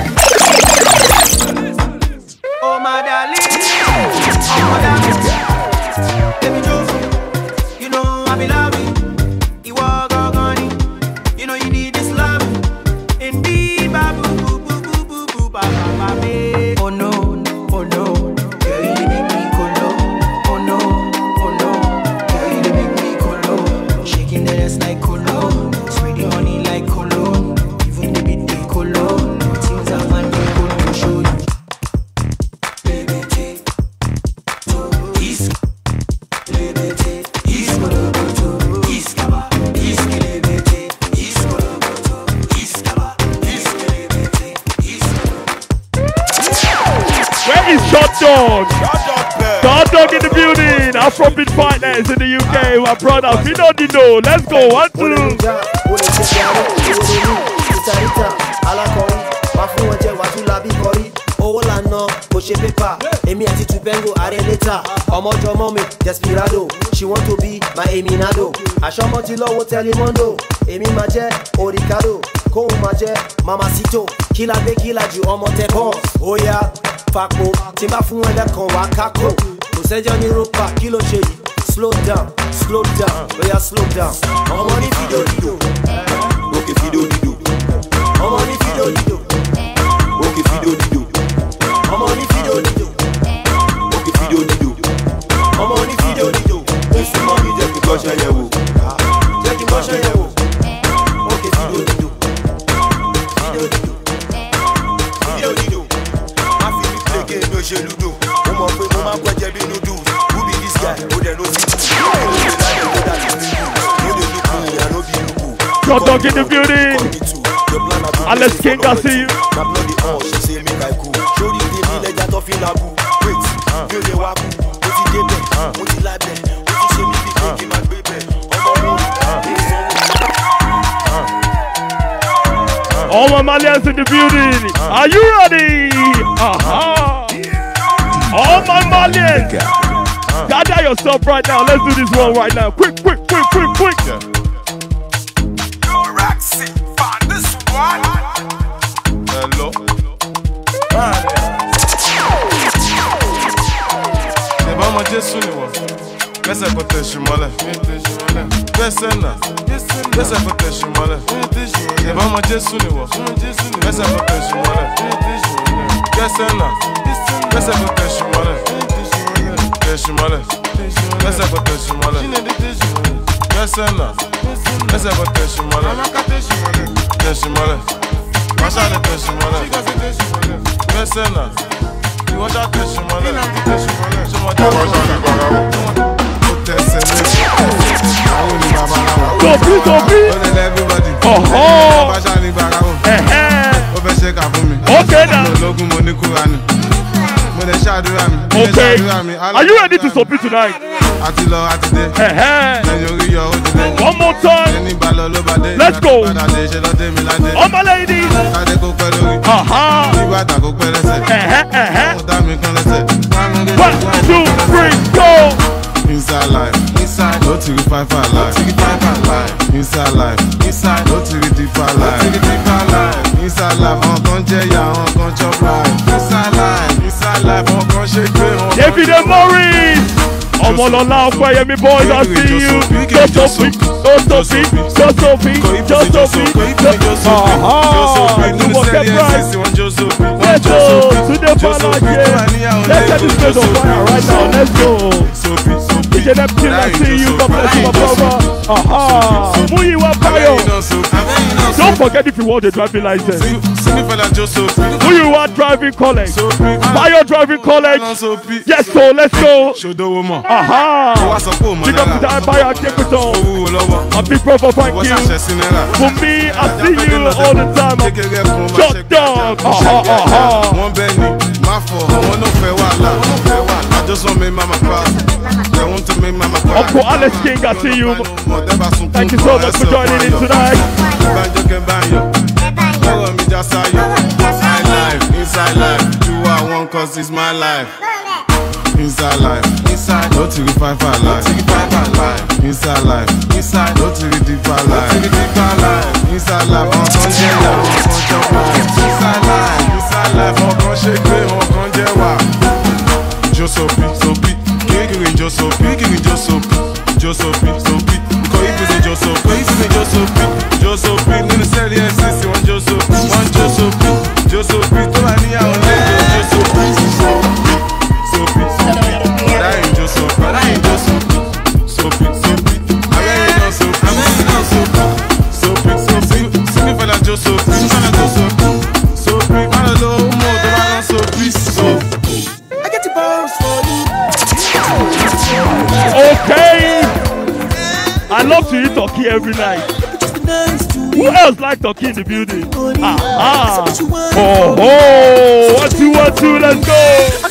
Oh my darling, oh my darling, baby Joe, you know I be loving. You walk on it, you know you need this love. Indeed, babu, boo, boo, boo, boo, boo, ba, ba, ba, ba. Oh no, oh no, girl you dey make me colo. Oh no, oh no, girl you dey make me colo. Shaking that ass like colo, spread your honey like colo. Even the beat dey colo. Things I find me colo show you. Shot dog, shot dog in the building. Afrobeat Partners in the U K, my brother. We know the know. Let's go. One, two. Owó lànà kò ṣe pépà, èmi àti Tupengo ààrẹ létà. Ọmọjọ mọ́ mi Desperado, she want to be my Eminado. Àṣọmọ ti lọ́wọ́ Telemundo, èmi máa jẹ́ Oricado. Kóhun máa jẹ́ Mamacito, kí la gbé kí la jù ọmọ tẹ bọ́ọ̀. Ó yá fapò, tí n bá fún ẹlẹ́kan wá kákò. Kò sẹ́jọ́ ní ropa, kí ló ṣe yìí? Slow down, slow down, ó yá slow down. Ọmọ ní fídíò dídò, òkè fídíò dídò. Ọmọ ní fídíò dídò, òkè fídíò dídò. Ọmọ ní fídíò dídò, òkè fídíò dídò. Ọmọ ní fídíò dídò. Èsì mọ́ mi jẹ́ kí n gbọ́ṣẹ́ yẹ̀ wò. Jẹ́ kí n gbọ́ṣẹ́ yẹ̀ wò. Òkè fídíò dídò. Fídíò dídò. Fídíò dídò. Má fi mi play game ló ṣe ludo. Mo mọ̀ pé mo máa ń pẹ́jẹ́ bí noodles. Who be this guy? Ó dẹ̀ ló fi kú. Ó lè láyé ó dà sí mi kú. Ó lè lùkù, ìyá ló bí lùkù. Shot dog in the building. Alex King, I see you. My bloody oh, she say make I cool. Show the baby let that off in a boo. Wait, feel the wabu. What you did there? What you like there? What you say me be taking my baby? All my Malians in the building. Are you ready? Uh-huh. All my Malians. Gather yourself right now. Let's do this one right now. Quick, quick, quick, quick, quick. Roxy, find this one. Hello. C'est pas moi Jésus ni moi. Qu'est-ce que tu fais moi? Qu'est-ce que Qu'est-ce que tu fais moi? C'est pas moi Jésus ni moi. Qu'est-ce que tu fais moi? Qu'est-ce que Qu'est-ce que tu fais moi? Qu'est-ce que Qu'est-ce que tu fais moi? Qu'est-ce que Qu'est-ce que tu fais moi? Qu'est-ce Sophie, Sophie. Oh oh. Okay now. Okay. Are you ready to Sophie tonight? One more time. Let's go. All my ladies. Uh-huh. One, two, three, go. Inside life, inside, no to five five life, inside life, inside, no to deeper life, inside life, on conjure ya, on conjure life, inside life, inside life, on conjure life. David and Maurice, I'm all on for you, me boys, I see you. So Sophie, so Sophie, so Sophie, so Sophie, aha, you will get right. Let's go to the fire, yeah. Let's get this place on fire right now. Let's go. D J Neptune, I see you. God bless you, my brother. Aha, Muyiwa Payo. Don't forget if you want a driving license. Muyiwa driving college. Payo driving college. Yes, so let's go. Aha. Pick up the Payo and take it on. A big brother, thank you. For me, I see you all the time. Shut down. Aha, aha. I just want me mama proud. I want to make mama proud. Uncle Alex King, I see you. Thank you so much for joining in tonight. Inside life, inside life, do what I want cause it's my life. Inside life, inside, no to five five life. Inside life, inside, no to deeper life. Inside life, on conjure ya, on conjure life. Inside life, inside life, on conjure, on conjure wa. Josopi, Sopi, Kiki Josopi, Kiki Josopi, Josopi, Sopi, Koipi Josopi, Koipi Josopi, Josopi, Ministeri and Sisi, one Josopi, one Josopi, Josopi, Tolania, one Josopi, Sopi, Sopi, I ain't Josopi, I ain't Josopi, Sopi, Sopi, I ain't Josopi, I ain't Josopi, Sopi, Sopi, Sopi, Fala Josopi, Fala Josopi, Sopi, Fala Lomo, Fala Sopi, Sopi. Okay. I love to eat turkey every night. Who else like turkey in the building? Ah, ah. Oh, oh. One, two, one, two, let's go.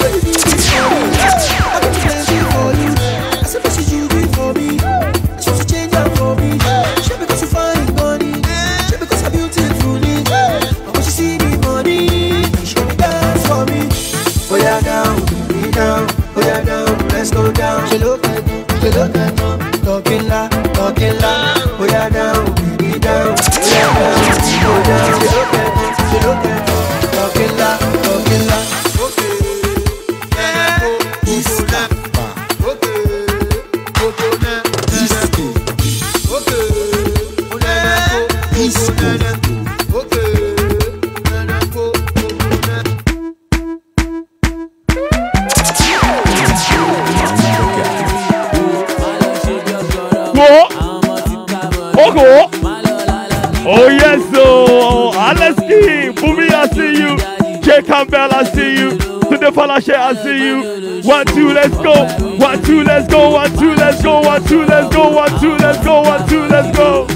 Let's go down. She look at me, she look at me. Talking loud, talking loud. Oh yeah, down, baby down. Oh yeah, down, go down. She look at me, she look at me. Talking loud, talking loud. Okay, yeah, go, go down. Okay, go go down. Okay, okay, go down. Okay, go go down. Ogo. Oh yes, so Alex King, Bumi, I see you. Jay Campbell, I see you. To the Falashe, I see you. One, two, let's go. One, two, let's go. One, two, let's go. One, two, let's go. One, two, let's go. One, two, let's go.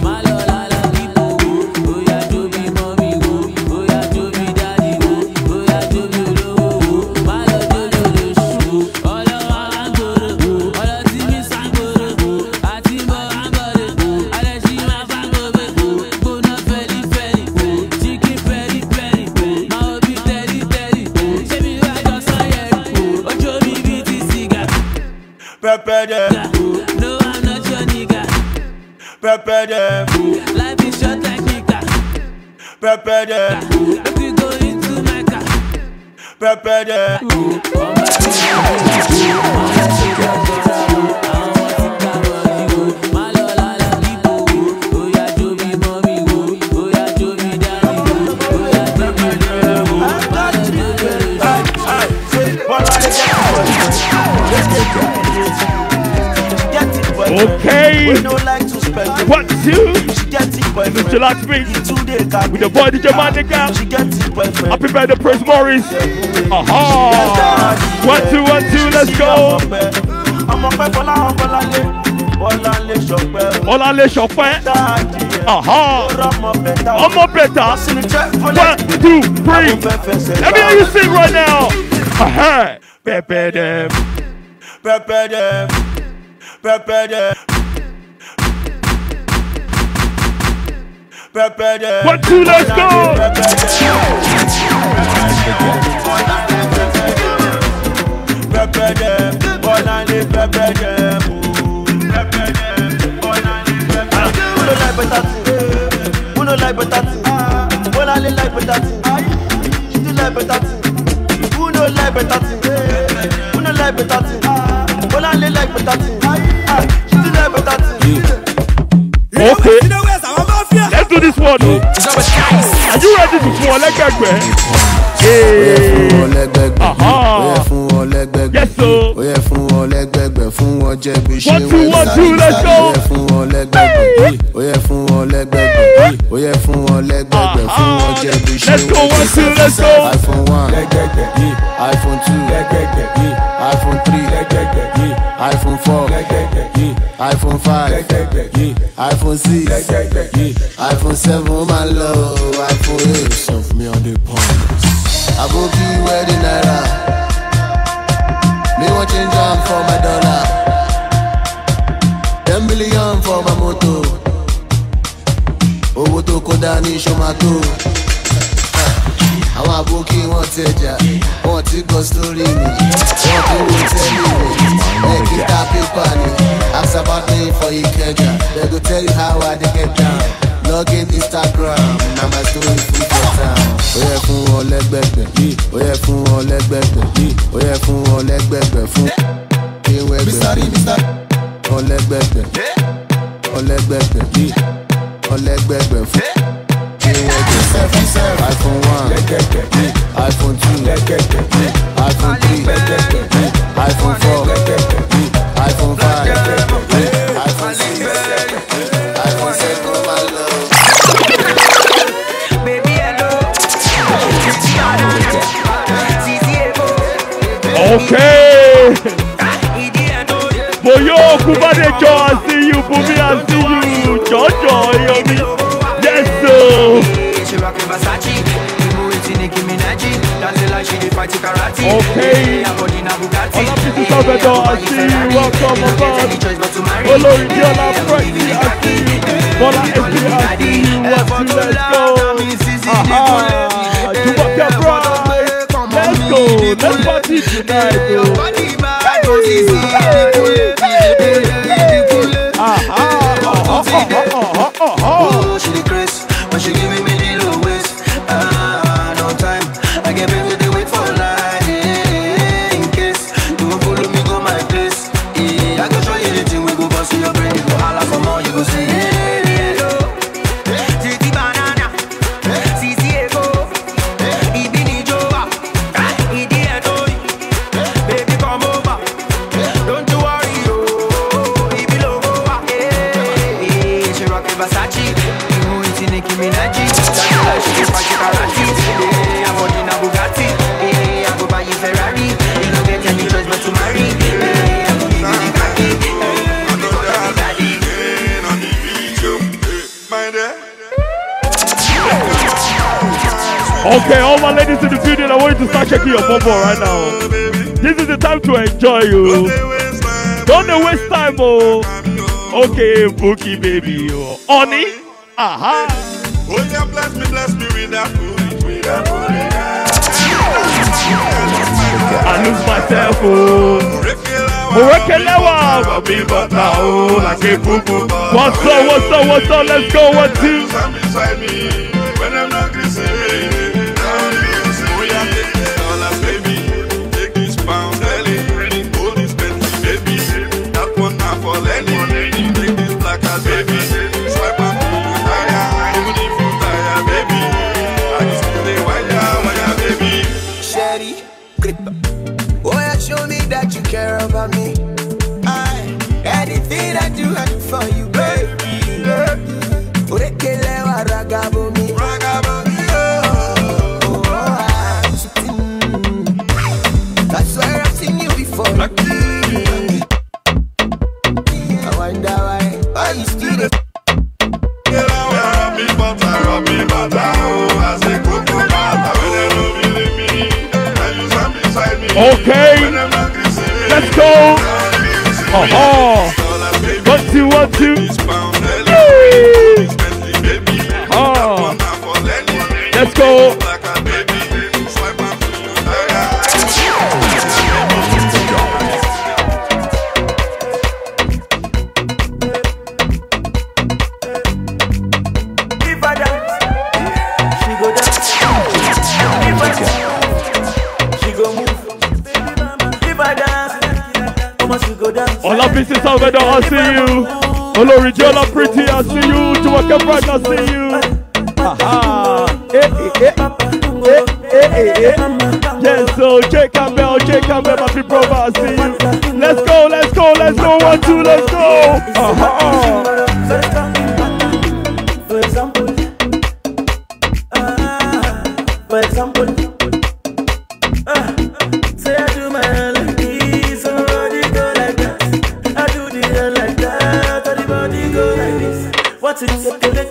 Prepare them. Life is short like Nika. Prepare them. If we go into Mecca. Prepare them. Okay. What two? This is Chillax Beats with the boy D J Manica. Happy birthday, Prince Morris. Aha. One two, one two. Let's go. Olale Chopin. Aha. One more better. One, two, three. Let me hear you sing right now. Aha. Prepare them. Prepare them. Prepare them. Prepare them. One, two, let's go. Prepare them. Bonani, prepare them. Prepare them. Bonani, prepare them. Who don't like better thing? Who don't like better thing? Bonani like better thing. She do like better thing. Who don't like better thing? Who don't like better thing? Bonani like better thing. She do like better thing. Okay. Let's do this one. Are you ready to fall like that, man? Aha. Yes, sir. One, two, one, two, let's go. Let's go, one, two, let's go. iPhone one, iPhone two, iPhone three, iPhone four, iPhone five, iPhone six, iPhone seven, my love, iPhone eight. Stuff me on the pumps. I go be wedding naira. Me want change arm for my dollar. Ten million for my moto. Owó tó kó dání ṣomato. Àwọn àbókí wọn tẹja, wọn ti gbọ́ sórí mi, wọn ti wo tẹ́lẹ̀ mi, ẹ kíta pépà ni. Ask about me for Ikeja, they go tell you how I dey get down. Log in Instagram, na my story full for town. Ó yẹ fún wọn lẹ́gbẹ̀gbẹ̀, ó yẹ fún wọn lẹ́gbẹ̀gbẹ̀, ó yẹ fún wọn lẹ́gbẹ̀gbẹ̀ fún ewẹ́gbẹ̀. Ọlẹ́gbẹ̀gbẹ̀, ọlẹ́gbẹ̀gbẹ̀, ọlẹ́gbẹ̀gbẹ̀ fún iPhone one, iPhone two, iPhone three, iPhone four, iPhone five, iPhone six, iPhone seven, my love. Baby, hello. Okay. Boyo, Kubadejo, I see you. Bumi, I see you. Jojo, Yomi. Yes, sir. Okay. All of this is over there. I see you. Welcome aboard. Olori Diola Prexy, I see you. Bola Esi, I see you. What you, let's go. Aha. Jubaka brother. Let's go. Let's party tonight, bro. Aha. Oh, she the Chris, when she give me me little waist. Ah, no time. I get back with the wait for life. In case you won't follow me, go my place. Yeah, I can show you the thing we go bust in your brain. You go holla for more, you go say hello. Titi banana, Sisi ego, Ibini Joa, Idi Edo, baby come over. Don't you worry, yo. Ibi logo, eh. She rockin' Versace, you eating Nicki Minaj. That's why she is fighting karate. Eh, I'm holding a Bugatti. Eh, I go buy you Ferrari. You don't get any choice but to marry. Eh, I go give you the khaki. Eh, because I'm the daddy. Okay, all my ladies in the building, I want you to start checking your bumble right now. This is the time to enjoy you. Don't waste time, oh. Okay, Bookie baby, oh. Oni, aha. Oh yeah, bless me, bless me with that booty, with that booty. I lose myself, oh. Refill Murekelewa. Robbie Butter, oh, like a poo poo. What's up, what's up, what's up? Let's go, one, two. Beside me, when I'm not listening, oh yeah, take this dollars, baby. Take this pound, belly. Hold this Bentley, baby. That one now for Lenny. Take this black ass, baby. Swipe up to you, tire. Even if you tire, baby. I just say, wire, wire, baby. Sherry, oh yeah, show me that you care about me. I, anything I do, I do for you, baby. Urekelewa ragabo me, ragabo me, oh, oh, oh, I'm sitting. That's where I've seen you before. I wonder why, why you still there? Robbie Butter, Robbie Butter, oh, I say cuckoo butter. When they don't believe me, I use them beside me. Okay, let's go. Uh-huh. One, two, one, two. Uh-huh. Let's go. All our pieces over there, I see you. Olori Jola Pretty, I see you. Juwaka Bright, I see you. Aha. Eh, eh, eh. Eh, eh, eh. Yes, so J Campbell, J Campbell, my people, I see you. Let's go, let's go, let's go. One, two, let's go. Aha. For example, uh, for example, uh, say I do my hair like this, somebody go like that. I do the hair like that, everybody go like this. What's it?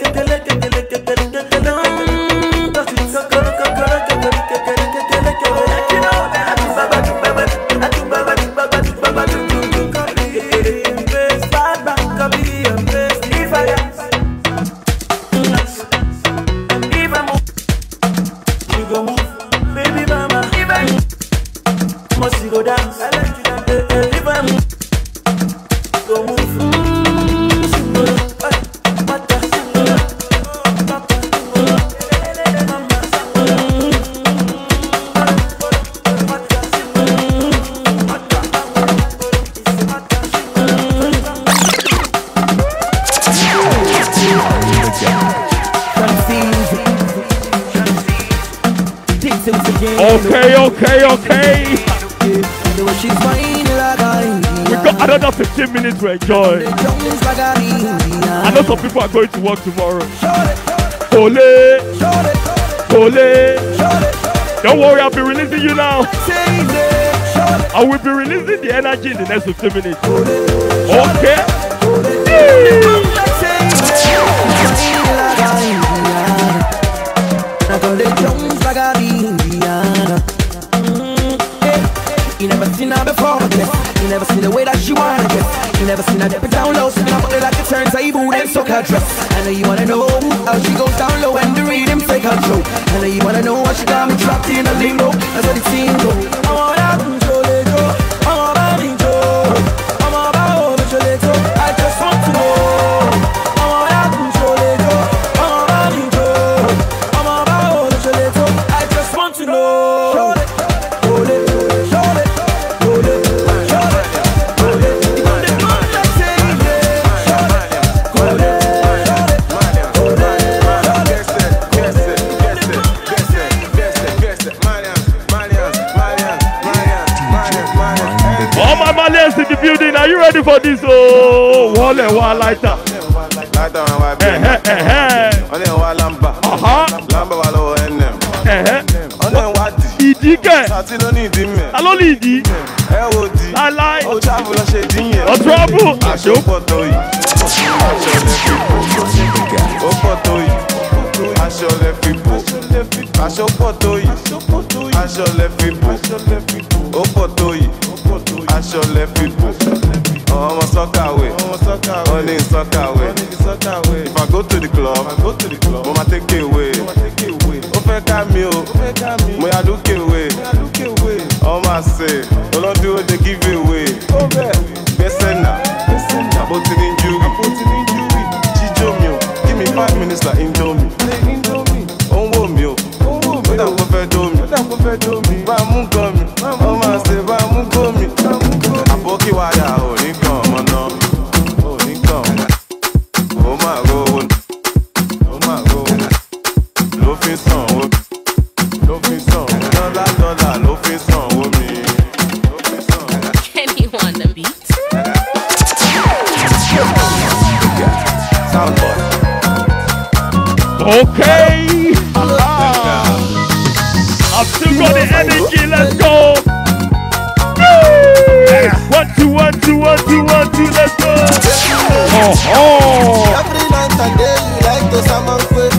Okay, okay, okay. We got another fifteen minutes to enjoy. I know some people are going to work tomorrow. Ole, ole. Don't worry, I'll be releasing you now. I will be releasing the energy in the next fifteen minutes. Okay. You never seen her before, I guess. You never seen the way that she wanna get. You never seen her dip it down low, singing about it like a turntable, then suck her dress. I know you wanna know how she goes down low and the rhythm take control. I know you wanna know what she got me trapped in a limbo. That's what it seems go. I wanna control it, go. I wanna control. I'm about control it, go. I just want to know. I wanna control it, go. I wanna control. I'm about control it, go. I just want to know. In the building, are you ready for this? Oh, one and one lighter. Lighter and white. Eh, eh, eh. Only one lamba. Aha. Lamba walo enem. Eh, eh. Only one. Idi ke. Sati lo ni di me. Alo ni di. Eh wo di. I like. O travel lo se di yen. O travel. Aṣọ pọ̀ tó yìí. O pọ̀ tó yìí. Aṣọ lẹ fi bò. Aṣọ pọ̀ tó yìí. Aṣọ lẹ fi bò. O pọ̀ tó yìí. Aṣọ lẹ fi bò. Ọmọ sọ́kàwé. Wọ́n ní sọ́kàwé. If I go to the club, mo ma take away. Ó fẹ́ ká mi o, mo yà lókè wé. Ọmọ máa ṣe, olódúró dey give away. Ó bẹ́ẹ̀ gbẹ́sẹ̀ náà, àbótí ní júwì, jíjó mi o, give me five minutes like indomie. Ó ń wò mí o, ó dà kó fẹ́ dó mi, bá a mú gan mi, ó máa ṣe bá a mú gó mi. Àbókí wáyà ò ní gan ọmọ náà, ò ní gan, ó máa rówó, ó máa rówó, ló fi sàn ó, ló fi sàn, dọ́là dọ́là ló fi sàn ó mi. Kenny on the beat. Soundboy. Okay. Uh-huh. I've still got the energy. Let's go. Woo! One, two, one, two, one, two, one, two. Let's go. Oh, oh. Every night and day you like to summon quick.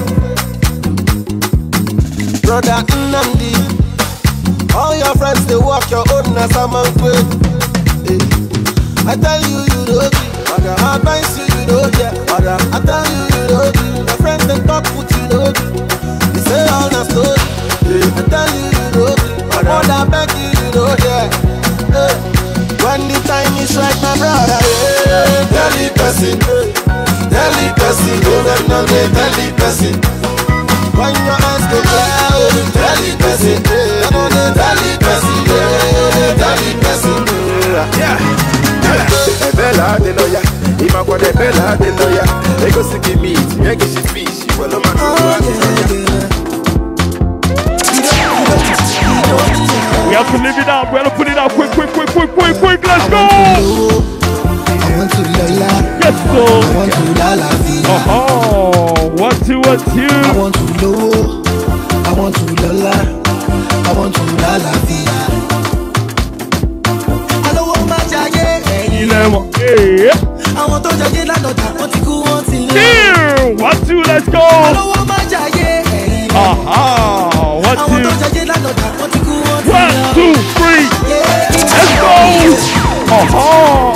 Brother Nnamdi, all your friends they walk your own as summon quick. Hey. I tell you you don't be, I advise you you don't get. I tell you you don't be, my friends they talk with you don't be. They say all the story. I tell you you don't be, my mother beg you you don't get. Hey. When the time is right, my brother, hey. Tell the person, tell the person, don't let no day, tell the person. When your eyes go cloud, tell the person, hey. Tell the person, hey. Tell the person, yeah. Bella de loya, ima kwa de bella de loya. Ego siki meat, yegi she fish, well o ma We have to live it up. We have to put it up quick, quick, quick, quick, quick, quick. Let's go. I want to lola. Yes, sir. I want to la la vida. Oh, one, two, one, two. I want to low. I want to lola. I want to la la vida. Hey. I want to judge it like a what you want to Here, one, two, let's go. Aha, one, two. One, two, three. Let's go. Aha.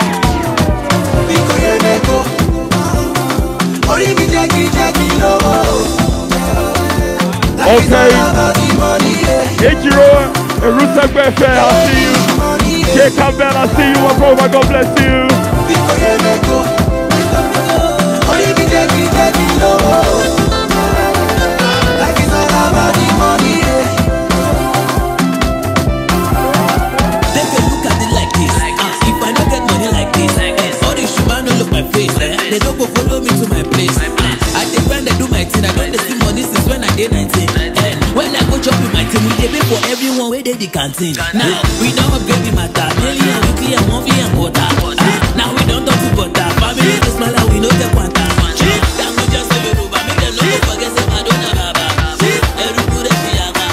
Okay. Hey, Jiro. I'll see you. Jay Campbell, I see you, my bro, my God bless you. They can look at it like this. Uh, if I don't get money like this, all these shuma don't look my face. They don't go follow me to my place. I take when they do my thing, I don't see money since when I did nineteen. And when I go chop with my team, we pay for everyone where they the canteen. Now we don't upgrade the matter, daily and weekly and monthly and quarter. Uh, now we don't talk to butter, family is small and we know the quanta. That we just say you but make them no forget say I don't have a. Every good that she have,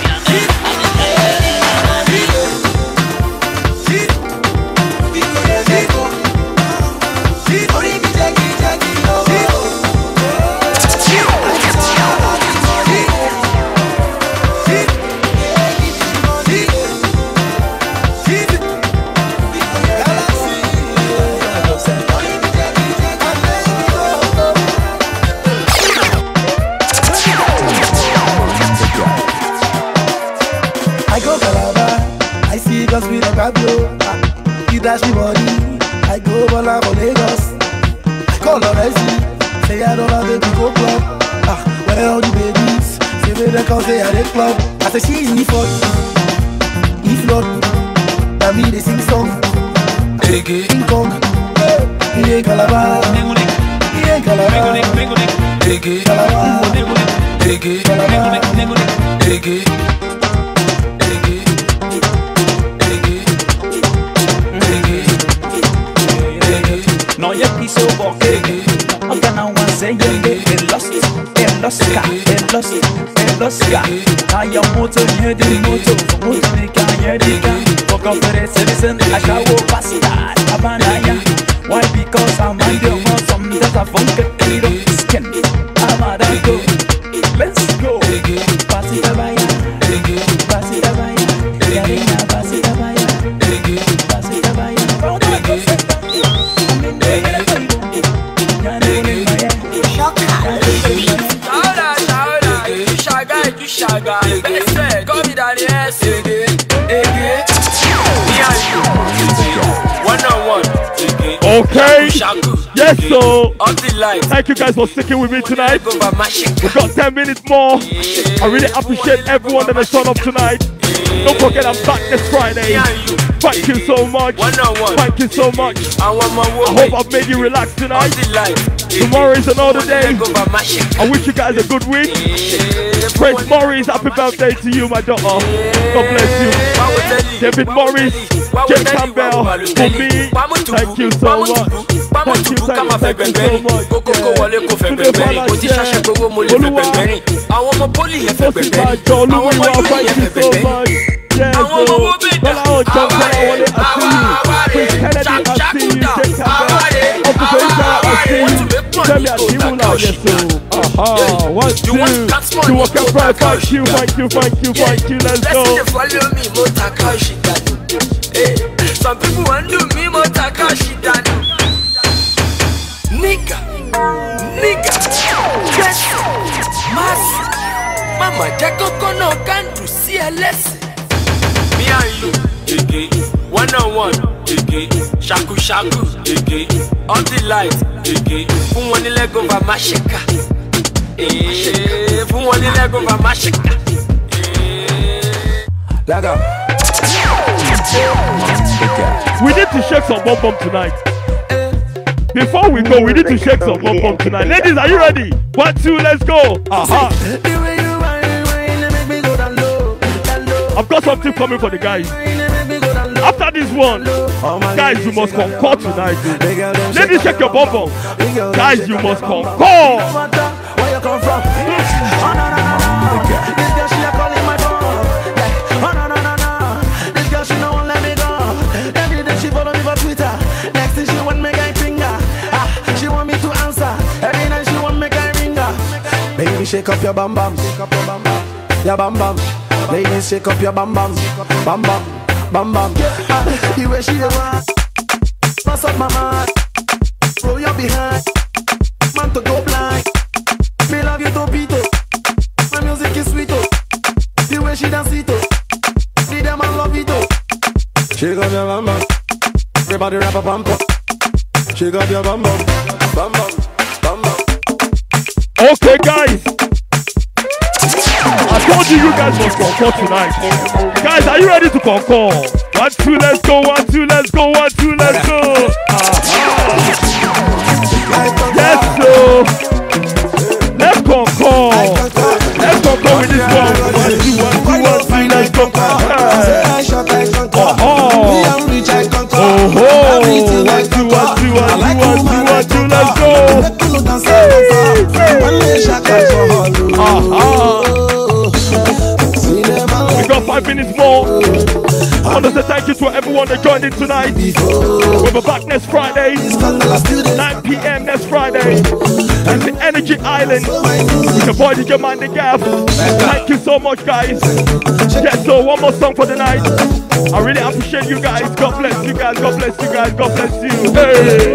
you dash me money, I go Bola for Lagos. I call her I see, say I don't have a go club. Ah, where all the babies? Say they don't come say I the club. I say she's me for if not, that me they sing song. King Kong, he ain't Calabar, he ain't Calabar. No ya quiso porque aunque no se lleve el Oscar, el Oscar, el Oscar, el Oscar. Hay un motor y de motor, motor de caña de caña. Por conferencia dicen a chavo basta, abanaya. Why? Because I'm on the most some that I funk a kilo skin. I'm a go. Let's go. Pasi tabaya, pasi tabaya, yarina pasi tabaya, pasi tabaya. Chaga, tu chaga, belle, comme il a les S. Okay. Yes, so. All the lights. Thank you guys for sticking with me tonight. We've got ten minutes more. I really appreciate everyone that has turned up tonight. Don't forget I'm back this Friday. Thank you so much. Thank you so much. I hope I've made you relax tonight. Tomorrow is another day. I wish you guys a good week. Praise Morris, happy birthday to you, my daughter. God bless you. David Morris, Jay Campbell, for me. Thank you so much. Thank you, thank you, thank you so much. Thank you so much. Yes, so, well, I want to jump I want to see you. Prince Kennedy, I see you. Jay Campbell, Officer Isha, I see you. Tell me a demon now, yes, so. Aha, one, two. To walk up right, thank you, thank you, thank you, thank you, let's go. Follow me, Motakashi Danu. Some people want to me, Motakashi Danu. Nigga, nigga, yes, mass. Mama, Jacob no can to see a lesson. Me and you, Ege, one on one, Ege, shaku shaku, Ege, on the light, Ege, fun one leg over my shaka, eh, fun one leg over my shaka, Laga. We need to shake some bum bum tonight. Before we go, we need to shake some bum bum tonight. Ladies, are you ready? One, two, let's go. Aha. I've got something coming for the guys. After this one, guys, you must concord tonight. Ladies, check your bum bum. Guys, you must concord. Where you come from? Oh, no, no, no. This girl, she a calling my phone. Yeah. Oh, no, no, no, no. This girl, she no won't let me go. Every day she follow me for Twitter. Next thing she want me guy finger. Ah, she want me to answer. Every night she want me guy ringer. Baby, shake up your bam bam. Shake up your bam bam. Your bam bam. Ladies, shake up your bam bam, bam bam, bam bam. Ah, the way she want, pass up my mind, roll your behind, man to go blind. Me love you to beat it, my music is sweet oh. The way she dance it oh, see them and love it oh. Shake up your bam bam, everybody rap a bam bam. Shake up your bam bam, bam bam, bam bam. Okay, guys. I told you you guys must concord tonight. Guys, are you ready to concord? One, two, let's go. One, two, let's go. One, two, let's go. Uh-huh. Yes, so. Let's concord. Let's concord with this one. One, two, one, two, one, two, let's go. Uh-huh. Oh-ho. One, two, one, two, one, two, one, two, one, two, let's go. Uh-huh. We got five minutes more. I want to say thank you to everyone that joined in tonight. We'll be back next Friday, nine p m next Friday, at the Energy Island. With your boy D J Mind the Gap. Thank you so much, guys. Yes, so one more song for the night. I really appreciate you guys. God bless you guys. God bless you guys. God bless you. Hey.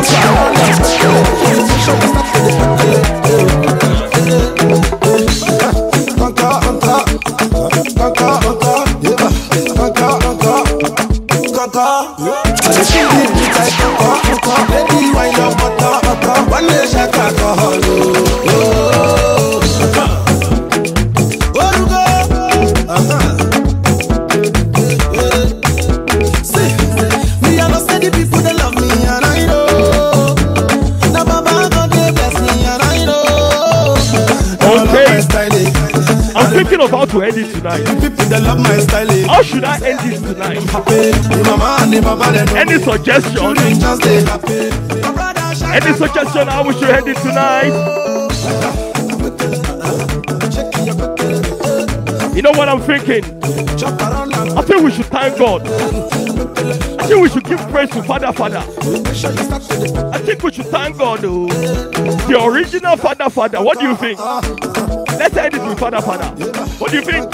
Thinking of how to end it tonight. How should I end this tonight? Any suggestion? Any suggestion how we should end it tonight? You know what I'm thinking? I think we should thank God. I think we should give praise to Father Father. I think we should thank God, though. The original Father Father. What do you think? Let's end it with Father Father. What do you think?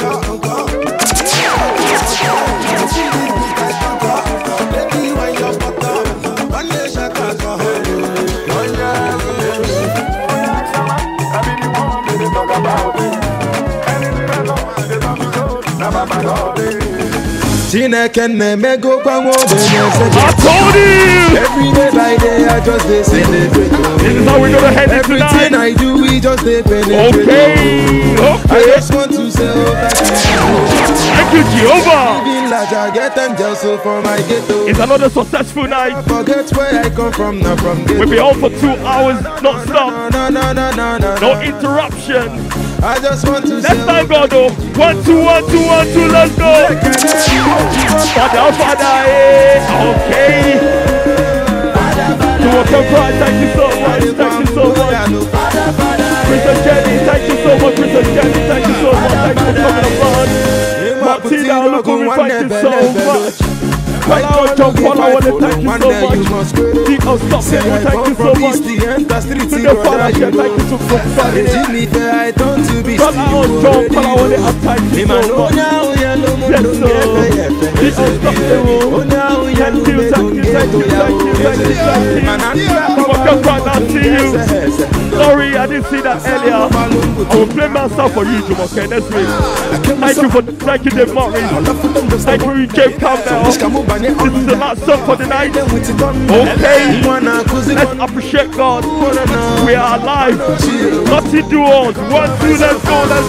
Chineke na-emego gbanwe ogbenye I told you! Every day by day I just dey celebrate. This is how we're gonna head it tonight. Everything I do we just dey penetrate. Okay, okay. I just want to say oh thank you. Thank you, Jehovah. Living large I get angels so for my ghetto. It's another successful night. I forget where I come from, not from ghetto. We'll be on for two hours, not stop. No, no, no, no, no, no interruption. I just want to let's say thank God though. One, two, one, two, one, two, let's go. Father, Father, eh. Okay. To walk up right, thank you so much, thank you so much. Princess Jenny, thank you so much, Princess Jenny, thank you so much, thank you for coming aboard. Martina, look at me, thank you so much. Follow, John, follow, I want to thank you so much. Deep of stop, thank you so much. To the father, thank you so much. I don't to be follow, John, follow, I want to thank you so much. Yes, sir. Deep of stop, thank you, thank you, thank you, thank you, thank you, thank you. Come on, I see you. Sorry, I didn't see that earlier. I will play myself for you, Jumoke, next week. Thank you for, thank you, Dave Morris. Thank you, James Campbell. This is the last song for the night. Okay, let's appreciate God. We are alive. Nothing to us. One, two, let's go, let's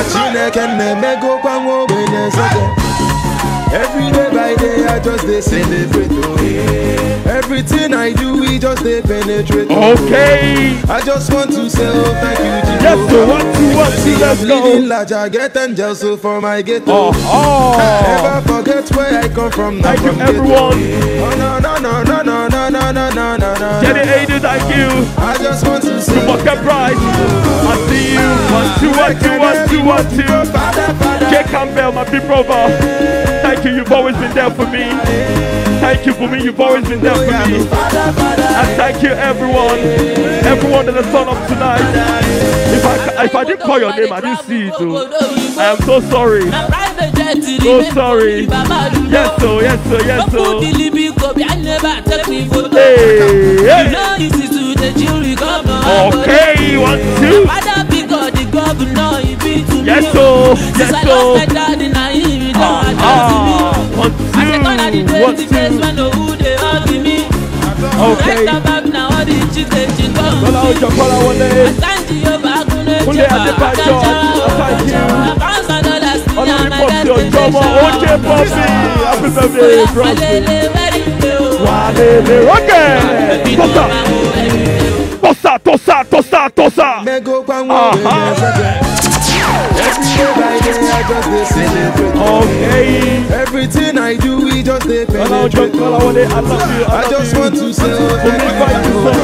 go. Every day by day I just dey celebrate. Oh. Everything I do we just dey penetrate. Okay. I just want to say oh thank you Jesus. Yes, so one, two, one, two, let's go. Living large I get angels so for my ghetto. Oh, oh. Never forget where I come from. Thank you everyone. Oh no no no no no no no no no no no. Jenny Aiden, thank you. I just want to say Bucket Pride. I see you. One, two, one, two, one, two, one, two. Jay Campbell, my big brother. Thank you, you've always been there for me. Thank you for me, you've always been there for me. And thank you everyone, everyone that has turned up tonight. If I if I didn't call your name, I didn't see it too. I am so sorry. So sorry. Yes so, yes so, yes so. Hey, okay, one, two. Yes so, yes so. Ah, ah, one, two, one, two. Okay. Well, I'll just follow one day. One day I did my job. Thank you. On the report, your job. Okay, Poppy. Happy birthday, brother. Walele, okay. Tosa, tosa, tosa, tosa. Aha. Okay. Everything I do, we just dey penetrate. I love you. I love you. I just want to say thank you so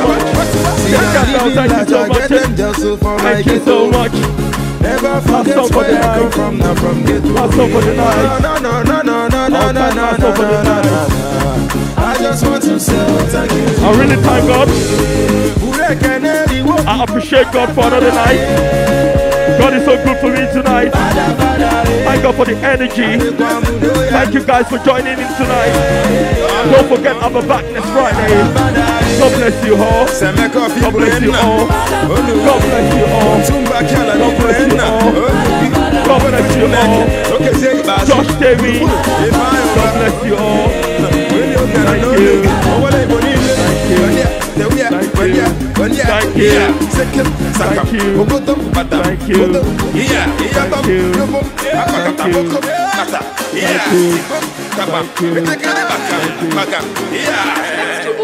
much. Thank you so much. Never forget where I come from, not from ghetto. Last song for the night. No, no, no, no, no, no, no, no, no, no, no. I just want to say thank you. I really thank God. I appreciate God for another night. God is so good for me tonight. Thank God for the energy. Thank you guys for joining in tonight. Don't forget I'm back next Friday. God bless you all. God bless you all. God bless you all. God bless you all. God bless you all. Josh Davey. God bless you all. Thank you. Thank you. Thank you. Thank you. Thank you. Thank you. Thank you. Thank you.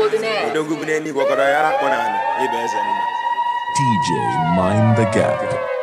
D J Mind the Gap.